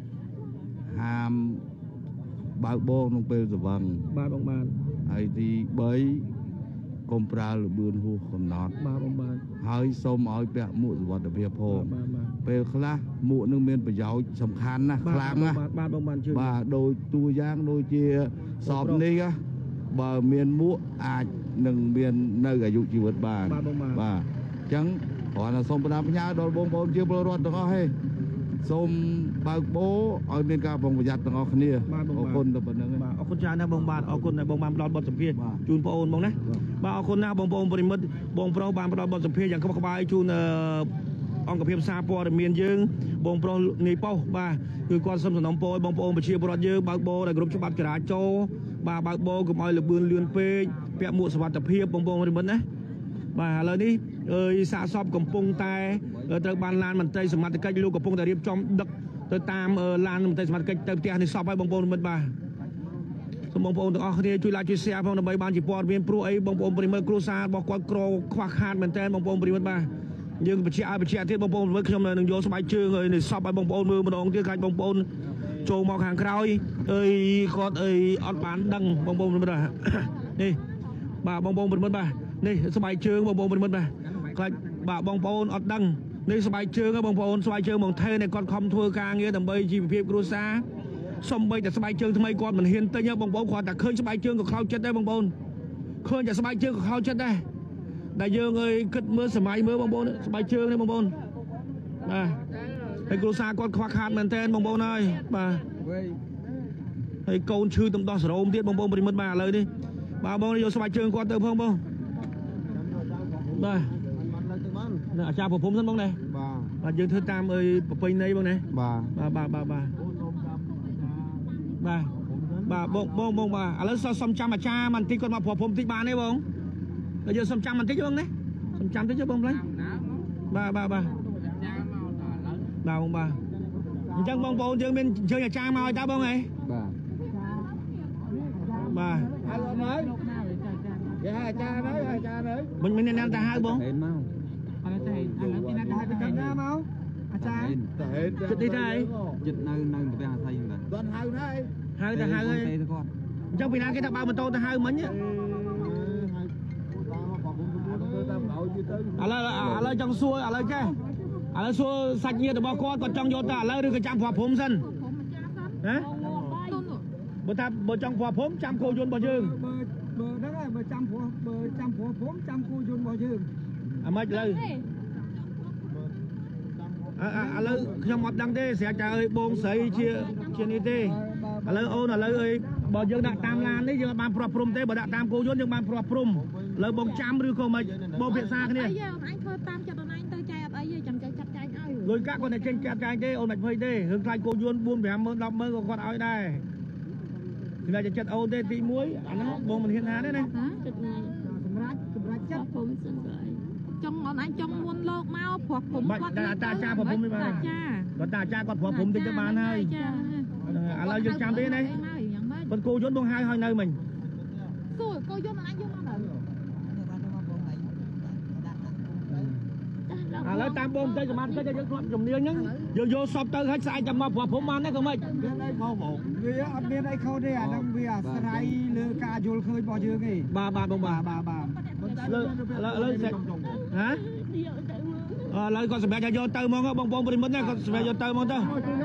2ហាមបើកបងក្នុងពេលស្វឹងបាទបងបាទហើយទី3កុំប្រើលបឿនហួសកំណត់បាទបងបាទហើយសូមឲ្យពាក់មួកសុវត្ថិភាពផងពេលខ្លះមួកនឹងមានប្រយោជន៍សំខាន់ណាស់ខ្លាំងណាស់បាទបងបាទជឿបាទដូចតួយ៉ាងដូចជាសពនេះបើមានមួកអាចនឹងមាននៅអាយុជីវិតបានបាទអញ្ចឹងគ្រាន់តែសូមបណ្ដាផ្ញើដល់បងប្អូនជាពលរដ្ឋទាំងអស់ហេសូមបើកបោឲ្យមានការប្រុងប្រយ័ត្នទាំងអស់គ្នាអរគុណទៅប៉ុណ្្នឹងបាទអរគុណច្រើនណាស់បងបាទអរគុណដែលបងបានផ្ដល់បទសម្ភាសន៍ជូនបងអូនបងណាបាទអរគុណណាស់បងប្អូនប្រិមិត្តបងប្រុសបានផ្ដល់បទសម្ភាសន៍យ៉ាងក្បោះក្បាយជូនអង្គភាពសារព័ត៌មានយើងបងប្រុសនាយប៉ុស្តិ៍បាទគឺគាត់សំណូមពរឲ្យបងប្អូនប្រជាពលរដ្ឋយើងបើកបោដែលគ្រប់ច្បាប់ចរាចរណ៍បាទបើកបោកុំឲ្យលបឿនលឿនពេកពាក់មួកសុវត្ថិភាពបងប្អូនប្រិមិត្តណាបាទឥឡូវនេះសាកសពកំពុងតែត្រូវបានឡានមន្ត្រីសមត្ថកិច្ចលោកកំពុងតែរៀបចំដឹកទៅតាមឡានមន្ត្រីសមត្ថកិច្ចទៅផ្ទះនេះសពឲ្យបងប្អូនមិត្តបាទសូមបងប្អូនទាំងអស់គ្នាជួយ like ជួយ share ផងដើម្បីបានជាព័ត៌មានព្រោះអីបងប្អូនប្រិមិត្តគ្រួសាររបស់គាត់ក្រខ្វះខាតមែនតើបងប្អូនប្រិមិត្តបាទយើងបញ្ជាក់ទៀតបងប្អូនប្រិមិត្តខ្ញុំនឹងយកស្បែកជើងនេះសពឲ្យបងប្អូនមើលម្ដងទៀតខាច់បងប្អូនចូលមកខាងក្រោយគាត់អត់បានដឹងបងប្អូនប្រិមិត្តនេះបាទបងប្អូនប្រិមិត្តបាទនេះស្បែកជើងបងប្អូនប្រិមិត្តបាទខ្លាចបាទបងប្អូនអត់ដឹងនេះស្បែកជើងបងប្អូនស្បែកជើងបងថេនេះគាត់ខំធ្វើការងារដើម្បីជីវភាពគ្រួសារសំបីតែស្បែកជើងថ្មីគាត់មិនហ៊ានទិញបងប្អូនគាត់តែឃើញស្បែកជើងក៏ខោចិត្តដែរបងប្អូនឃើញតែស្បែកជើងក៏ខោចិត្តដែរដែលយើងគិតមើលសម័យមើលបងប្អូនស្បែកជើងនេះបងប្អូនបាទហើយគ្រួសារគាត់ខ្វះខាតមែនតើបងប្អូនហើយបាទហើយកូនឈឺទំដោះសរោមទៀតបងប្អូនប្រិមិត្តបាទឥឡូវនេះបាទបងយកស្បែកជើងគាត់ទៅផងបងបាទនៅអាចារ្យប្រភពសិនបងណាបាទយើងធ្វើតាមប្រពៃណីបងណាបាទបងបាទឥឡូវសុំចាំអាចារ្យបន្តិចគាត់មកប្រភពតិចបានទេបងហើយយើងសុំចាំបន្តិចបងណាសុំចាំតិចបងប្លែងបាទបងបាទអញ្ចឹងបងប្អូនយើងមានអញ្ជើញអាចារ្យមកឲ្យតើបងហ៎បាទហៅអត់ហើយគេហៅអាចារ្យនៅមិនអ្នកណាទៅហៅបងឥឡូវទីណាទៅហៅទៅណាមកអាចារ្យចិត្តនេះដែរចិត្តនៅប្រទេសអាថៃហ្នឹងគាត់ហៅហើយហៅទៅហៅហើយអញ្ចឹងពីណាគេថាបើម៉ូតូទៅហៅមិញឥឡូវចង់សួរឥឡូវចេះឥឡូវសួរសាច់ញាតិរបស់គាត់ចង់យកទៅឥឡូវឬក៏ចាំប្រភពសិនណាបើថាបើចង់ព្រោះព្រំចាំគោយន្តរបស់យើងបើហ្នឹងហើយបើចាំព្រោះព្រំចាំគោយន្តរបស់យើងអាម៉េចឥឡូវខ្ញុំអត់ដឹងទេស្រាប់តែអើយបងស្រីជានេះទេឥឡូវអូនឥឡូវអើយបើយើងដាក់តាមឡាននេះយើងអត់បានព្រោះព្រំទេបើដាក់តាមគោយន្តយើងបានព្រោះព្រំឥឡូវបងចាំឬក៏មិនបងភាសាគ្នាអីអញធ្វើតាមចិត្តអូនឯងទៅចែកអត់អីទេចាំចែកចាត់ចែងឲ្យលុយកាក់គាត់តែចេញចាត់ចែងទេអូនមិនភ័យទេរឿងខ្លាចគោយន្ត 4-5 ម៉ឺន 10 ម៉ឺនក៏គាត់ឲ្យដែរសម្រាប់ចិត្តអូនទេទី1អាហ្នឹងបងមិនហ៊ានថាទេណាសម្រាប់ចិត្តខ្ញុំសិនទៅចង់អូនឯងចង់មុនលោកមកព្រោះខ្ញុំគាត់តាចាព្រោះខ្ញុំមិនបានគាត់តាចាគាត់ព្រោះខ្ញុំតិចទៅបានហើយឥឡូវយើងចាំទេណាប៉ុន្តែគោយន្តបងហៅឲ្យនៅមិញគោយន្តអូនឯងយកមកដល់ឥឡូវតាមបងទៅសមាជិកយើងគាត់ជំនាញហ្នឹងយើងយកសពទៅឲ្យស្អែកចាំមកព្រោះព្រំបានទេក៏មិនវាអត់មានអីខុសទេអាហ្នឹងវាអាស្រ័យលើការយល់ឃើញរបស់យើងទេបាទបងបាទលើហ៎ឥឡូវគាត់សម្រាប់យកទៅហ្មងបងប្អូនប្រិមិត្តណាគាត់សម្រាប់យកទៅហ្មងទៅ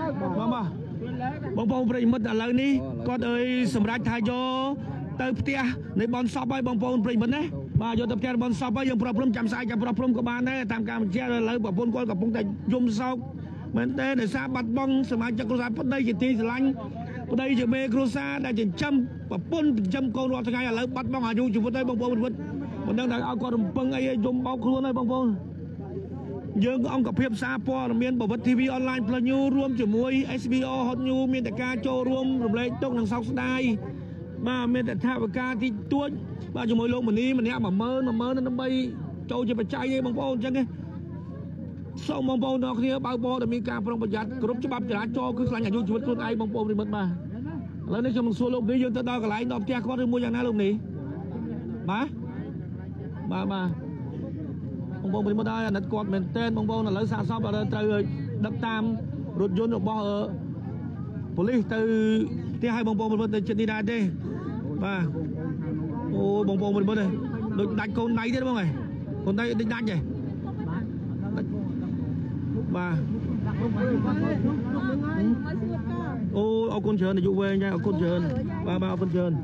បងប្អូនប្រិមិត្តឥឡូវនេះគាត់អើយសម្រាប់ថាយកទៅផ្ទះនៃបនសពឲ្យបងប្អូនប្រិមិត្តណាបាទយកទៅផ្ទះបនសពឲ្យយើងប្រព្រឹត្តចាំស្អែកចាំប្រព្រឹត្តក៏បានដែរតាមការបញ្ជាក់ឥឡូវប្រពន្ធគាត់កំពុងតែយំសោកមែនទេដោយសារបាត់បង់សមាជិកគ្រួសារប្តីជាទីស្រឡាញ់ប្តីជាមេគ្រួសារដែលចិញ្ចឹមប្រពន្ធចិញ្ចឹមកូនរាល់ថ្ងៃឥឡូវបាត់បង់អាយុជីវិតហើយបងប្អូនប្រិមិត្តមិនដឹងថាឲ្យគាត់រំពឹងអីយំបោកខ្លួនហើយបងប្អូនយើងអង្គភាពសារព័ត៌មានបវិទ្យ TV អនឡាញ Plus New រួមជាមួយ SBO Hot New មានតែការចូលរួមរំលែកទុកនិងសោកស្ដាយបាទមានតែថាវិការទីទួចបាទជាមួយលោកម្នីម្នាក់ 10000 ដើម្បីចូលជាបច្ច័យឯងបងប្អូនអញ្ចឹងទេសូមបងប្អូនទាំងគ្នាបើកបរដែលមានការប្រុងប្រយ័ត្នគ្រប់ច្បាប់ចរាចរណ៍គឺខ្លាញ់អាយុជីវិតខ្លួនឯងបងប្អូនប្រិមិត្តបាទឥឡូវនេះខ្ញុំនឹងសួរលោកនេះយើងទៅដល់កន្លែងដល់ផ្ទះគាត់ឬមួយយ៉ាងណាលោកនេះបាទបងប្អូនប្រិមិត្តហើយអាណិតគាត់មែនទែនបងប្អូនឥឡូវសាកសពឥឡូវត្រូវដឹកតាមរថយន្តរបស់ប៉ូលីសទៅផ្ទះឲ្យបងប្អូនប្រិមិត្តទៅចិត្តនេះដែរទេបាទអូបងប្អូនប្រិមិត្តទេដូចដាច់កូនដៃទៀតបងឯងកូនដៃដូចដាច់ទេបាទអូអរគុណច្រើនអាយុវែងចាអរគុណច្រើនបាទអរគុណច្រើន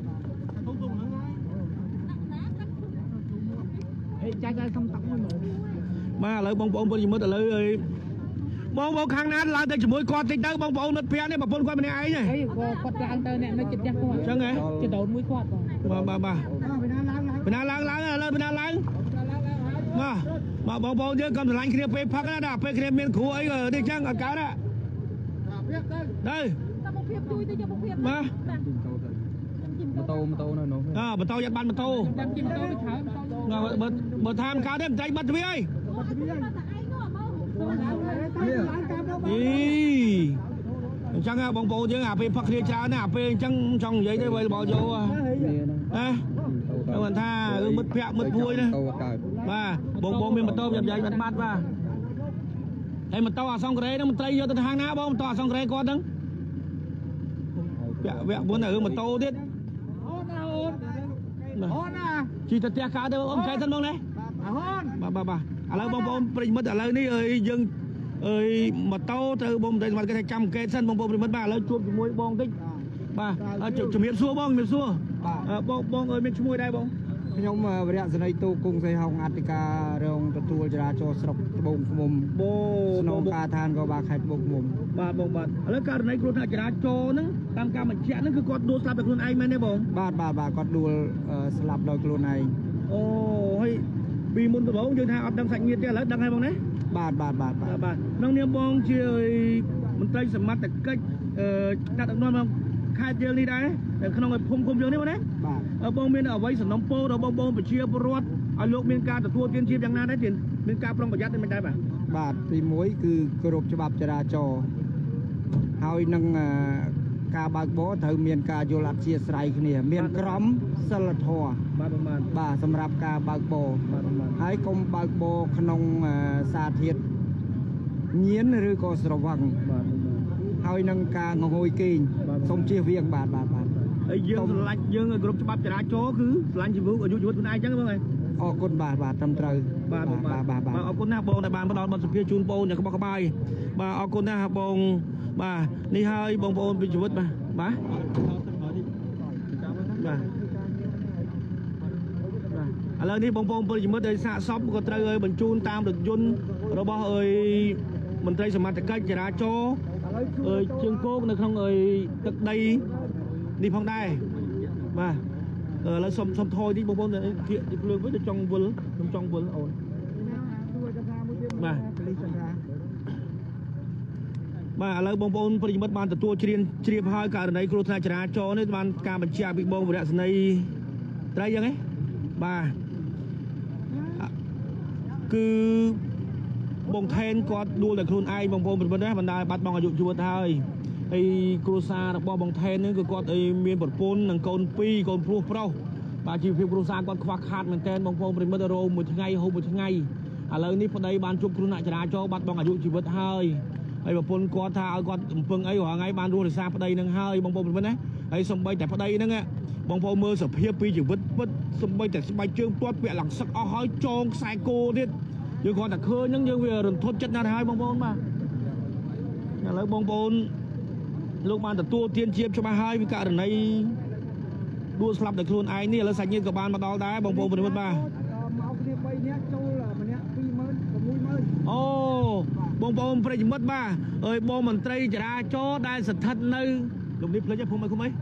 ចាច់ឲ្យសុំតាក់មួយមកបាទឥឡូវបងប្អូនប្រិមិត្តឥឡូវអើយបងប្អូនខាងណាឡើងទៅជាមួយគាត់តិចទៅបងប្អូនមិត្តភក្តិនេះប្រពន្ធគាត់ម្នាក់ឯងហ៎អីគាត់ឡើងទៅអ្នកនៅចិត្តផ្ទះគាត់អញ្ចឹងហ៎ចដូនមួយគាត់បាទបណ្ណាឡើងឥឡូវបណ្ណាឡើងបងប្អូនយើងកុំឆ្លាញ់គ្នាពេលផឹកណាដល់ពេលគ្នាមានគ្រូអីនេះអញ្ចឹងអត់កើតណាទៅមកភាពជួយទៅយកមកភាពបាទម៉ូតូនៅនោះម៉ូតូយកបានម៉ូតូចាំជិះម៉ូតូទៅច្រើនបើថាមិនកើតទេមិនចៃបាត់ទ្វារអីអញ្ចឹងបងប្អូនយើងអាពេលផឹកគ្នាច្រើនណាអាពេលអញ្ចឹងចង់និយាយទេបើរបស់យកណាមិនថាមិត្តភក្តិមិត្តភួយណាបាទបងមានម៉ូតូយ៉ាប់បាត់បាទហើយម៉ូតូអាសង្ក្រេហ្នឹងមន្ត្រីយកទៅហាងណាបងម៉ូតូអាសង្ក្រេគាត់ហ្នឹងវគ្គមុនទៅម៉ូតូទៀតអូនណាជីទៅផ្ទះកើតទៅអូនកែសិនបងណាបាទឥឡូវបងប្អូនប្រិមិត្តឥឡូវនេះយើងម៉ូតូទៅបងតែមកគេថាចាំកេតសិនបងប្អូនប្រិមិត្តបាទឥឡូវជួបជាមួយបងតិចបាទជំរាបសួរបងជំរាបសួរបងមានឈ្មោះដែរបងខ្ញុំវរៈសេនីយ៍ទូគង់សីហុងអធិការរងទទួលចរាចរណ៍ស្រុកត្បូងឃ្មុំស្នងការឋានក៏បាខេត្តត្បូងឃ្មុំបាទបងបាទឥឡូវករណីគ្រោះថ្នាក់ចរាចរណ៍ហ្នឹងតាមការបញ្ជាក់ហ្នឹងគឺគាត់ដួលស្លាប់ដោយខ្លួនឯងមែនទេបងបាទគាត់ដួលស្លាប់ដោយខ្លួនឯងអូហើយពីមុនដំបូងយើងថាអត់ដឹងសាច់ញាតិទេឥឡូវដឹងហើយបងណាបាទក្នុងនាមបងជាមន្ត្រីសមត្ថកិច្ចកាត់ដឹកនាំខេត្តយើងនេះដែរនៅក្នុងភូមិឃុំយើងនេះបងណាបាទបងមានអ្វីសំណុំពរដល់បងប្អូនប្រជាពលរដ្ឋឲ្យលោកមានការទទួលទានជាយ៉ាងណាដែរមានការប្រុងប្រយ័ត្នទេមិនដែរបាទទី1គឺគោរពច្បាប់ចរាចរណ៍ហើយនឹងការបើកបរត្រូវមានការយល់អធ្យាស្រ័យគ្នាមានក្រមសីលធម៌បាទសម្រាប់ការបើកបរហើយកុំបើកបរក្នុងសាធារណៈញៀនឬក៏ស្រវឹងហើយនឹងការងងុយគេងសូមជៀសវាងបាទហើយយើងស្រឡាញ់យើងឲ្យគ្រប់ច្បាប់ចរាចរណ៍គឺស្រឡាញ់ជីវិតអាយុជីវិតខ្លួនឯងអញ្ចឹងបងអើយអរគុណបាទត្រឹមត្រូវបាទអរគុណណាស់បងដែលបានផ្ដល់បទសម្ភាសន៍ជូនបងយ៉ាងក្បោះក្បាយបាទអរគុណណាស់បងបាទនេះហើយបងប្អូនពីជីវិតបាទបាទឥឡូវនេះបងប្អូនពលរដ្ឋដែលសាកសពក៏ត្រូវឲ្យបញ្ជូនតាមរថយន្តរបស់មន្ត្រីសមត្ថកិច្ចចរាចរណ៍ជើងគោកនៅក្នុងទឹកដីនេះផងដែរបាទឥឡូវសុំថយតិចបងប្អូនធៀបភ្លើងវិញទៅចង់វិលខ្ញុំចង់វិលអូនបាទបាទឥឡូវបងប្អូនពលរដ្ឋបានទទួលជ្រាបហើយករណីគ្រោះថ្នាក់ចរាចរណ៍នេះបានការបញ្ជាក់ពីបងវរៈសេនីយ៍ត្រីយ៉ាងហ្នឹងបាទគឺបងថេនគាត់ដួលតែខ្លួនឯងបងប្អូនប្រិយមិត្តណាបណ្ដាលបាត់បង់អាយុជីវិតហើយគ្រួសាររបស់បងថេនហ្នឹងគឺគាត់មានប្រពន្ធនិងកូន2កូនប្រុសបាទជីវភាពគ្រួសារគាត់ខ្វះខាតមែនទែនបងប្អូនប្រិយមិត្តរោមួយថ្ងៃហូបមួយថ្ងៃឥឡូវនេះប្តីបានជួបគ្រោះថ្នាក់ចរាចរណ៍បាត់បង់អាយុជីវិតហើយប្រពន្ធគាត់ថាឲ្យគាត់អំពឹងអីរាល់ថ្ងៃបានរស់រក្សាប្តីហ្នឹងហើយបងប្អូនប្រិយមិត្តណាហើយសំបីតែប្តីហ្នឹងបងប្អូនមើលសភាពពីជីវិតពិតសំបីតែស្បែកជើងទាត់ពាក់ឡើងសឹកអស់ហើយចងខ្សែគោទៀតយើងគាត់តែឃើញហ្នឹងយើងវារន្ធត់ចិត្តណាស់ហើយបងប្អូនបាទឥឡូវបងប្អូនលោកបានទទួលទានជាច្បាស់ហើយពីករណីដួលស្លាប់ដោយខ្លួនឯងនេះឥឡូវសាច់ញាតិក៏បានមកដល់ដែរបងប្អូនប្រិយមិត្តបាទមកគ្នា3នាក់ចូលម្នាក់ 20000 60000អូបងប្អូនប្រិយមិត្តបាទអើយបងមន្ត្រីចរាចរណ៍ដែលស្ថិតនៅលោកនេះភ្លេចភូមិអីបាទ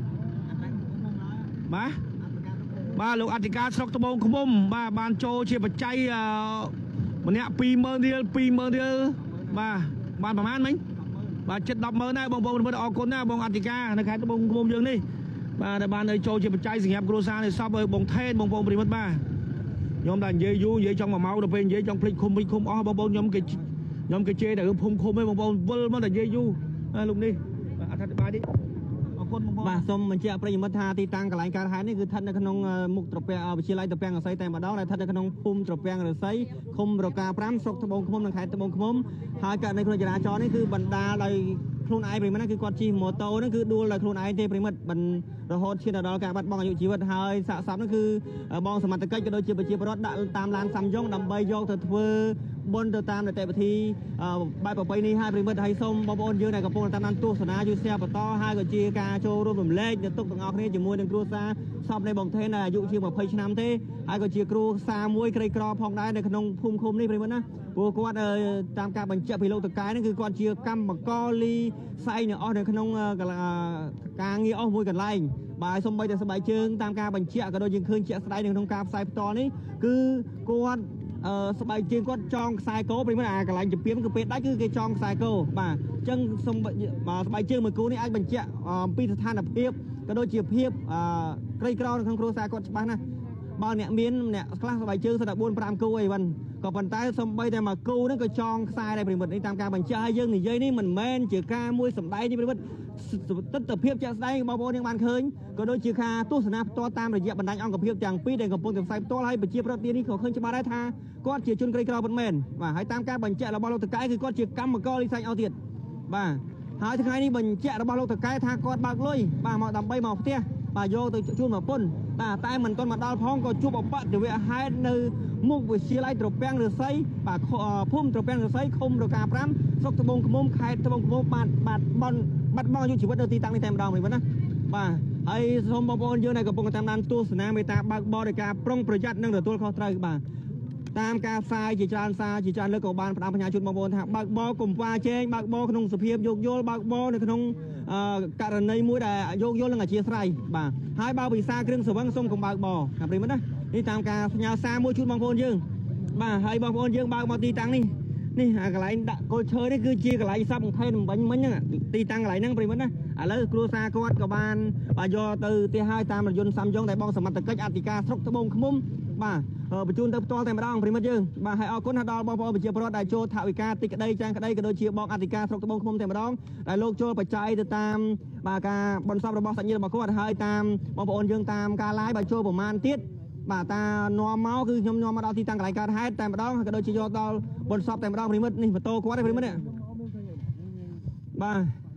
បាទលោកអធិការស្រុកត្បូងឃ្មុំបាទបានចូលជាបច្ច័យម្នាក់ 20000 រៀល 20000 រៀលបាទបានប្រហែលមិញបាទចិត្ត 100,000 ដែរបងប្អូនប្រិយមិត្តអរគុណណាបងអធិការនៅខេត្តត្បូងឃ្មុំយើងនេះបាទដែលបានចូលជាបច្ច័យសម្រាប់គ្រួសារនៃសពឲ្យបងថេនបងប្អូនប្រិយមិត្តបាទខ្ញុំតែនិយាយយូរនិយាយចង់1ម៉ោងដល់ពេលនិយាយចង់ភ្លេចឃុំវិញឃុំអស់បងប្អូនខ្ញុំគេជេរតែភូមិឃុំឯងបងប្អូនវិលមកតែនិយាយយូរលោកនេះអធិប្បាយនេះអរគុណបងប្អូនបាទសូមបញ្ជាក់ប្រិយមិត្តថាទីតាំងកន្លែងកើតហេតុនេះគឺស្ថិតនៅក្នុងមុខត្រពាំងវិទ្យាល័យត្រពាំងរស័យតែម្ដងដែលស្ថិតនៅក្នុងភូមិត្រពាំងរស័យឃុំរកា 5 ស្រុកត្បូងឃ្មុំនិងខេត្តត្បូងឃ្មុំហើយករណីគ្រោះចរាចរណ៍នេះគឺបណ្ដាលដោយខ្លួនឯងប្រិមិត្តគឺគាត់ជិះម៉ូតូហ្នឹងគឺដួលដោយខ្លួនឯងទេប្រិមិត្តរហូតឈានដល់ការបាត់បង់អាយុជីវិតហើយសាកសពហ្នឹងគឺបងសមត្ថកិច្ចក៏ដូចជាប្រជាពលរដ្ឋដាក់តាមឡានសាំយ៉ុងដើម្បីយកទៅធ្វើបុណ្យទៅតាមនីតិវិធីបែបប្រពៃណីហើយប្រិមិត្តហើយសូមបងប្អូនយើងដែលកំពុងតាមដានទស្សនាជួយshareបន្តហើយក៏ជាការចូលរួមរំលែកនៅទុកទាំងអស់គ្នាជាមួយនឹងគ្រួសារសពនៃបងថេនដែលអាយុជាង20ឆ្នាំទេហើយក៏ជាគ្រួសារមួយក្រីក្រផងដែរនៅក្នុងភូមិឃុំនេះប្រិមិត្តណាព្រោះគាត់តាមការបញ្ជាក់ពីលោកតកែហ្នឹងគឺគាត់ជាកម្មករលីផ្សែងនៅអស់នៅក្នុងការងារអស់មួយកន្លែងបាទសូម្បីតែស្បែកជើងតាមការបញ្ជាក់ក៏ដូចយើងឃើញជាក់ស្ដែងនៅក្នុងការផ្សាយផ្ទាល់នេះគឺគាត់ស្បែកជើងគាត់ចងខ្សែកោប្រិមិត្តកន្លែងជំពាមគឺពេលដាច់គឺគេចងខ្សែកោបាទអញ្ចឹងស្បែកជើងមួយគូនេះអាចបញ្ជាក់អំពីស្ថានភាពក៏ដូចជាភាពក្រីក្រនៅក្នុងគ្រួសារគាត់ច្បាស់ណាស់បើអ្នកមានអ្នកខ្លះស្បែកជើងសិតតែ 4-5 គូអីវិញក៏ប៉ុន្តែសំបីតែមួយគូហ្នឹងក៏ចងខ្សែដែរប្រិមិត្តនេះតាមការបញ្ជាក់ហើយយើងនិយាយនេះមិនមែនជាការមួយសម្ដែងនេះប្រិមិត្តទស្សនភាពជាក់ស្ដែងបងប្អូនយើងបានឃើញក៏ដូចជាការទស្សនាផ្ទាល់តាមរយៈបណ្ដាញអង្គភាពទាំងពីរដែលកំពុងតែផ្សាយផ្ទាល់ហើយប្រជាប្រដ្ឋនេះក៏ឃើញច្បាស់ដែរថាគាត់ជាជនក្រីក្រពិតមែនបាទហើយតាមការបញ្ជាក់របស់លោកតកែគឺគាត់ជាកម្មករលីសែងអស់ទៀតបាទហើយថ្ងៃនេះបញ្ជាក់របស់លោកតកែថាគាត់បើកលុយបាទមកដើម្បីមកផ្ទះបាទយកទៅជូនប្រពន្ធបាទតែមិនទាន់មកដល់ផងក៏ជួបអបតវហេតុនៅមុខវិទ្យាល័យត្រពាំងរស័យបាទភូមិត្រពាំងរស័យឃុំរកា 5 ស្រុកត្បូងឃ្មុំខេត្តត្បូងឃ្មុំបាត់បង់អាយុជីវិតនៅទីតាំងនេះតែម្ដងវិញណាបាទហើយសូមបងប្អូនយើងដែលកំពុងតាមដានទស្សនាមេត្តាបើកបរដោយការប្រុងប្រយ័ត្ននិងទទួលខុសត្រូវបាទតាមការផ្សាយជាច្រើនលើកក៏បានផ្ដាំបញ្ញាជូនបងប្អូនថាបើកបរកុំវាជែងបើកបរក្នុងសភាពយោគយល់បើកបរនៅក្នុងករណីមួយដែលយោគយល់នឹងអធិស្ឋានបាទហើយបើវិសាគ្រឿងស្រវឹងសូមកុំបើកបរណាប្រិមត្តណានេះតាមការផ្ញើសារមួយជូនបងប្អូនយើងបាទហើយបងប្អូនយើងបើកមកទីតាំងនេះកន្លែងដាក់គល់ឈើនេះគឺជាកន្លែងសពថេនមិញហ្នឹងទីតាំងកន្លែងហ្នឹងប្រិមត្តណាឥឡូវគ្រួសារគាត់ក៏បានយកទៅផ្ទះហើយតាមរយន្តសាំយ៉ុងដែលបងសមត្ថកិច្ចអធិការស្រុកត្បូងឃ្មុំបាទបញ្ជូនទៅផ្ទាល់តែម្ដងប្រិមិត្តយើងបាទហើយអរគុណដល់បងប្អូនប្រជាពលរដ្ឋដែលចូលថវិកាតិចក្តីចាស់ក្តីក៏ដូចជាបងអធិការស្រុកត្បូងឃ្មុំតែម្ដងដែលលោកចូលបច្ច័យទៅតាមបាទការបន់សពរបស់សាច់ញាតិរបស់គាត់ហើយតាមបងប្អូនយើងតាមការ live បាទចូលប្រមាណទៀតបាទតានាំមកគឺខ្ញុំនាំមកដល់ទីតាំងកន្លែងកើតហេតុតែម្ដងក៏ដូចជាយកដល់បន់សពតែម្ដងប្រិមិត្តនេះម៉ូតូគាត់ទេប្រិមិត្តនេះបាទ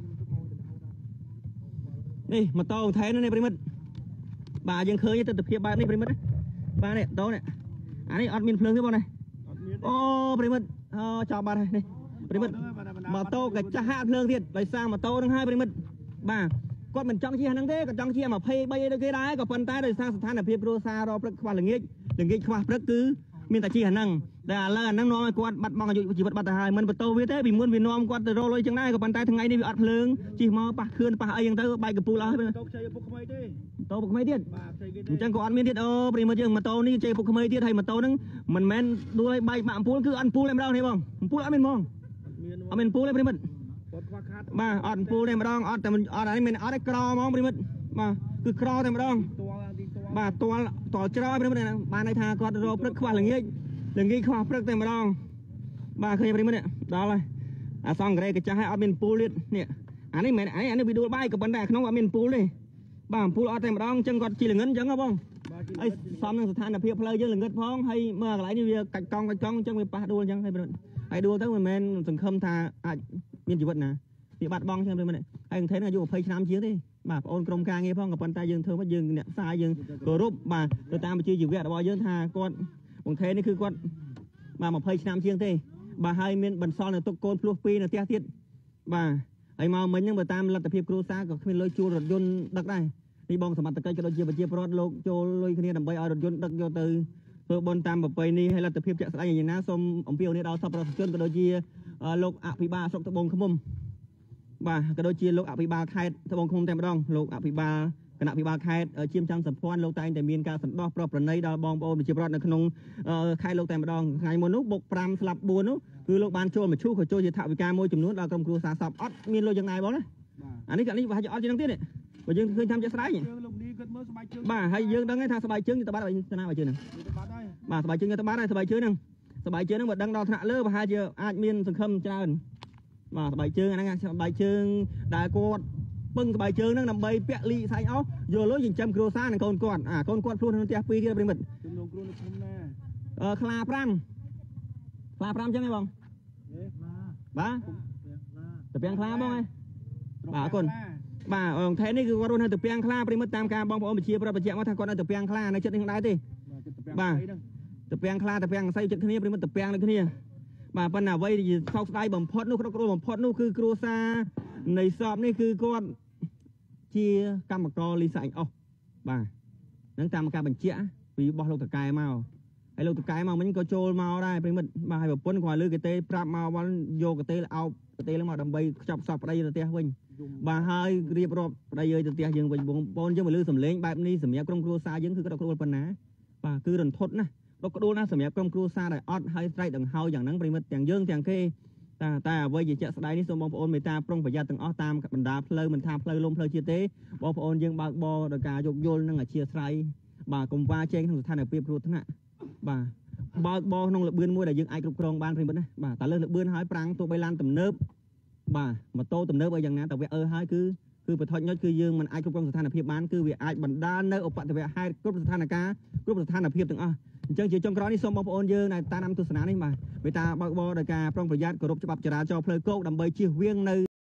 នេះម៉ូតូថេននេះប្រិមិត្តបាទយើងឃើញទស្សនវិជ្ជាបែបនេះប្រិមិត្តបាទនេះដូននេះអានេះអត់មានភ្លើងទេបងណាអូប្រិមិត្តចោលបាត់ហើយនេះប្រិមិត្តម៉ូតូក៏ចាស់ហាក់ភ្លើងទៀតដោយសារម៉ូតូនឹងហើយប្រិមិត្តបាទគាត់មិនចង់ជិះហ្នឹងទេគាត់ចង់ជិះ23អីដូចគេដែរក៏ប៉ុន្តែដោយសារស្ថានភាពគ្រួសាររព្រឹកខ្វះល្ងាចខ្វះព្រឹកគឺមានតែជិះអាហ្នឹងតែឥឡូវអាហ្នឹងនាំឲ្យគាត់បាត់បង់អាយុជីវិតបាត់ទៅហើយមិនបន្តវាទេពីមុនវានាំគាត់ទៅរកលុយចឹងដែរក៏ប៉ុន្តែថ្ងៃនេះវាអត់ភ្លើងជិះមកប៉ះខឿនប៉ះអីចឹងទៅបែកកពូលអស់ហើយតោខ្ចីឪពុកក្មេងទេតោពុកក្មេងទៀតបាទខ្ចីគេទេអញ្ចឹងក៏អត់មានទៀតអូប្រិមិត្តយើងម៉ូតូនេះជ័យពុកក្មេងទៀតហើយម៉ូតូហ្នឹងមិនមែនដួលឲ្យបែកបាក់អំពូលគឺអត់អំពូលតែម្ដងនេះបងអំពូលអត់មានហ្មងអត់មានអំពូលទេប្រិមិត្តគាត់ខ្វះខាតបាទអត់អំពូលទេម្ដងអត់តែអត់អានេះមិនអត់ទេក្រហ្មងប្រិមិត្តបាទគឺក្រតែម្ដង បាទតលច្រោយប្រិមិត្តបានន័យថាគាត់រកព្រឹកខ្វះល្ងាចខ្វះព្រឹកតែម្ដងបាទឃើញប្រិមិត្តដល់ហើយអាសង្ក្រេកចាស់ឲ្យអត់មានពូលទៀតនេះអានេះមិនអានេះវាដួលបាយក៏ប៉ុន្តែក្នុងអត់មានពូលទេបាទពូលអត់តែម្ដងអញ្ចឹងគាត់ជាល្ងិនអញ្ចឹងហ៎បងហើយសំនឹងស្ថានភាពផ្លូវយើងល្ងិតផងហើយមើលកន្លែងនេះវាកាច់កង់អញ្ចឹងវាប៉ះដួលអញ្ចឹងហើយប្រិមិត្តហើយដួលទៅមិនមែនសង្ឃឹមថាអាចមានជីវិតណាវាបាត់បង់អញ្ចឹងប្រិមិត្តហើយនឹងថេនអាយុ20ឆ្នាំជាងទេបាទបងអូនក្រុមការងារផងក៏ប៉ុន្តែយើងធ្វើមកយើងអ្នកផ្សាយយើងគោរពបាទទៅតាមវិជ្ជាជីវៈរបស់យើងថាគាត់បងថេននេះគឺគាត់បាទ20ឆ្នាំជាងទេបាទហើយមានបន្សល់នៅទុកកូនភ្លោះ2នៅផ្ទះទៀតបាទហើយមកមិញហ្នឹងបើតាមលទ្ធភាពគ្រួសារក៏គ្មានលុយជួលរថយន្តដឹកដែរនេះបងសមត្ថកិច្ចក៏ដូចជាប្រជាពលរដ្ឋលោកចូលលុយគ្នាដើម្បីឲ្យរថយន្តដឹកយកទៅធ្វើបុណ្យតាមប្រពៃណីហើយលទ្ធភាពជាក់ស្ដែងយ៉ាងណាសូមអំពាវនាវដល់សប្បុរសជនក៏ដូចជាលោកអភិបាលស្រុកត្បូងឃ្មុំបាទក៏ដូចជាលោកអភិបាលខេត្តត្បូងឃ្មុំតែម្ដងលោកអភិបាលគណៈអភិបាលខេត្តជាមច័ន្ទសម្ព័ន្ធលោកតែងតែមានការសន្តោសប្រប្រណីដល់បងប្អូនប្រជាពលរដ្ឋនៅក្នុងខេត្តលោកតែម្ដងថ្ងៃមុននោះបុក5ស្លាប់4នោះគឺលោកបានចូលមឈូសក៏ចូលជាថវិកាមួយចំនួនដល់ក្រុមគ្រួសារសពអត់មានលុយយ៉ាងណាបងណាអានេះប្រហែលជាអត់ជាងទៀតបើយើងឃើញតាមជាក់ស្ដែងយើងលោកនេះគិតមើលស្បែកជើងបាទហើយយើងដឹងថាស្បែកជើងទៅបាត់ហើយស្នាស្បែកជើងហ្នឹងបាទស្បែកជើងទៅបាត់ហើយស្បែកជើងហ្នឹងបើដឹងដល់ថ្នាក់លើប្រហែលជាអាចមានសង្ឃឹមច្រើនបាទស្បែកជើងអាហ្នឹងស្បែកជើងដែលគាត់ពឹងស្បែកជើងហ្នឹងដើម្បីពាក់លីសាច់អស់យកលុយចិញ្ចឹមគ្រួសារនិងកូនគាត់កូនគាត់ខ្លួនក្នុងផ្ទះ2ទៀតប្រិមិត្តជំនុំគ្រូនៅខ្ញុំណាខ្លា5ចឹងហ៎បងបាទតាពាំងខ្លាបងហ៎បាទអរគុណបាទអង្គថេននេះគឺគាត់រស់នៅតាពាំងខ្លាប្រិមិត្តតាមការបងប្អូនប្រជាប្រដ្ឋបញ្ជាក់មកថាគាត់នៅតាពាំងខ្លានៅចិត្តនេះដែរទេបាទតាពាំងខ្លាតាពាំងអស័យចិត្តគ្នាប្រិមិត្តតាពាំងដូចគ្នាបាទប៉ុន្តែអ្វីដែលសោកស្ដាយបំផុតនោះក្តុកក្តួលបំផុតនោះគឺគ្រួសារនៃសពនេះគឺគាត់ជាកម្មករលីសាច់អស់បាទនឹងតាមការបញ្ជាក់ពីបោះលោកតកែមកហើយលោកតកែមកមិញក៏ចូលមកដែរប្រិមិត្តបាទហើយប្រពន្ធគាត់លើកទេប្រាប់មកវល់យកកទេអោបកទេឡើងមកដើម្បីខ្ចប់សពប្តីទៅផ្ទះវិញបាទហើយរៀបរាប់ប្តីទៅផ្ទះយើងវិញបងប្អូនយើងមកលើសំឡេងបែបនេះសម្រាប់ក្រុមគ្រួសារយើងគឺក្តុកក្តួលប៉ុណ្ណាបាទគឺរន្ធត់ណាក្តុកក្តួលណាសម្រាប់ក្រុមគ្រួសារដែលអត់ហើយស្រែកដង្ហោយ៉ាងហ្នឹងប្រិមិត្តទាំងយើងទាំងគេតែអ្វីជាជាក់ស្ដែងនេះសូមបងប្អូនមេត្តាប្រុងប្រយ័ត្នទាំងអស់តាមបណ្ដាផ្លូវមិនថាផ្លូវលំផ្លូវជាតិទេបងប្អូនយើងបើកបរដោយការយោគយល់និងអធ្យាស្រ័យបាទកុំវាចេញក្នុងស្ថានភាពគ្រោះថ្នាក់បាទបើកបរក្នុងលបឿនមួយដែលយើងអាចគ្រប់គ្រងបានប្រិមិត្តណាបាទតែលើសលបឿនហើយប្រាំងទោះបីឡានទំនើបបាទម៉ូតូទំនើបអីយ៉ាងណាតែវាហើយគឺបថុចញុចគឺយើងមិនអាចគ្រប់គ្រងស្ថានភាពបានគឺវាអាចបណ្ដាលនៅឧបទ្ទវហេតុគ្រប់ស្ថានភាពទាំងអស់អញ្ចឹងជាចុងក្រោយនេះសូមបងប្អូនយើងដែលតាមទស្សនានេះបាទមេត្តាបើកបរដោយការប្រុងប្រយ័ត្នគោរពច្បាប់ចរាចរណ៍ផ្លូវគោកដើម្បីជៀសវាងនៅ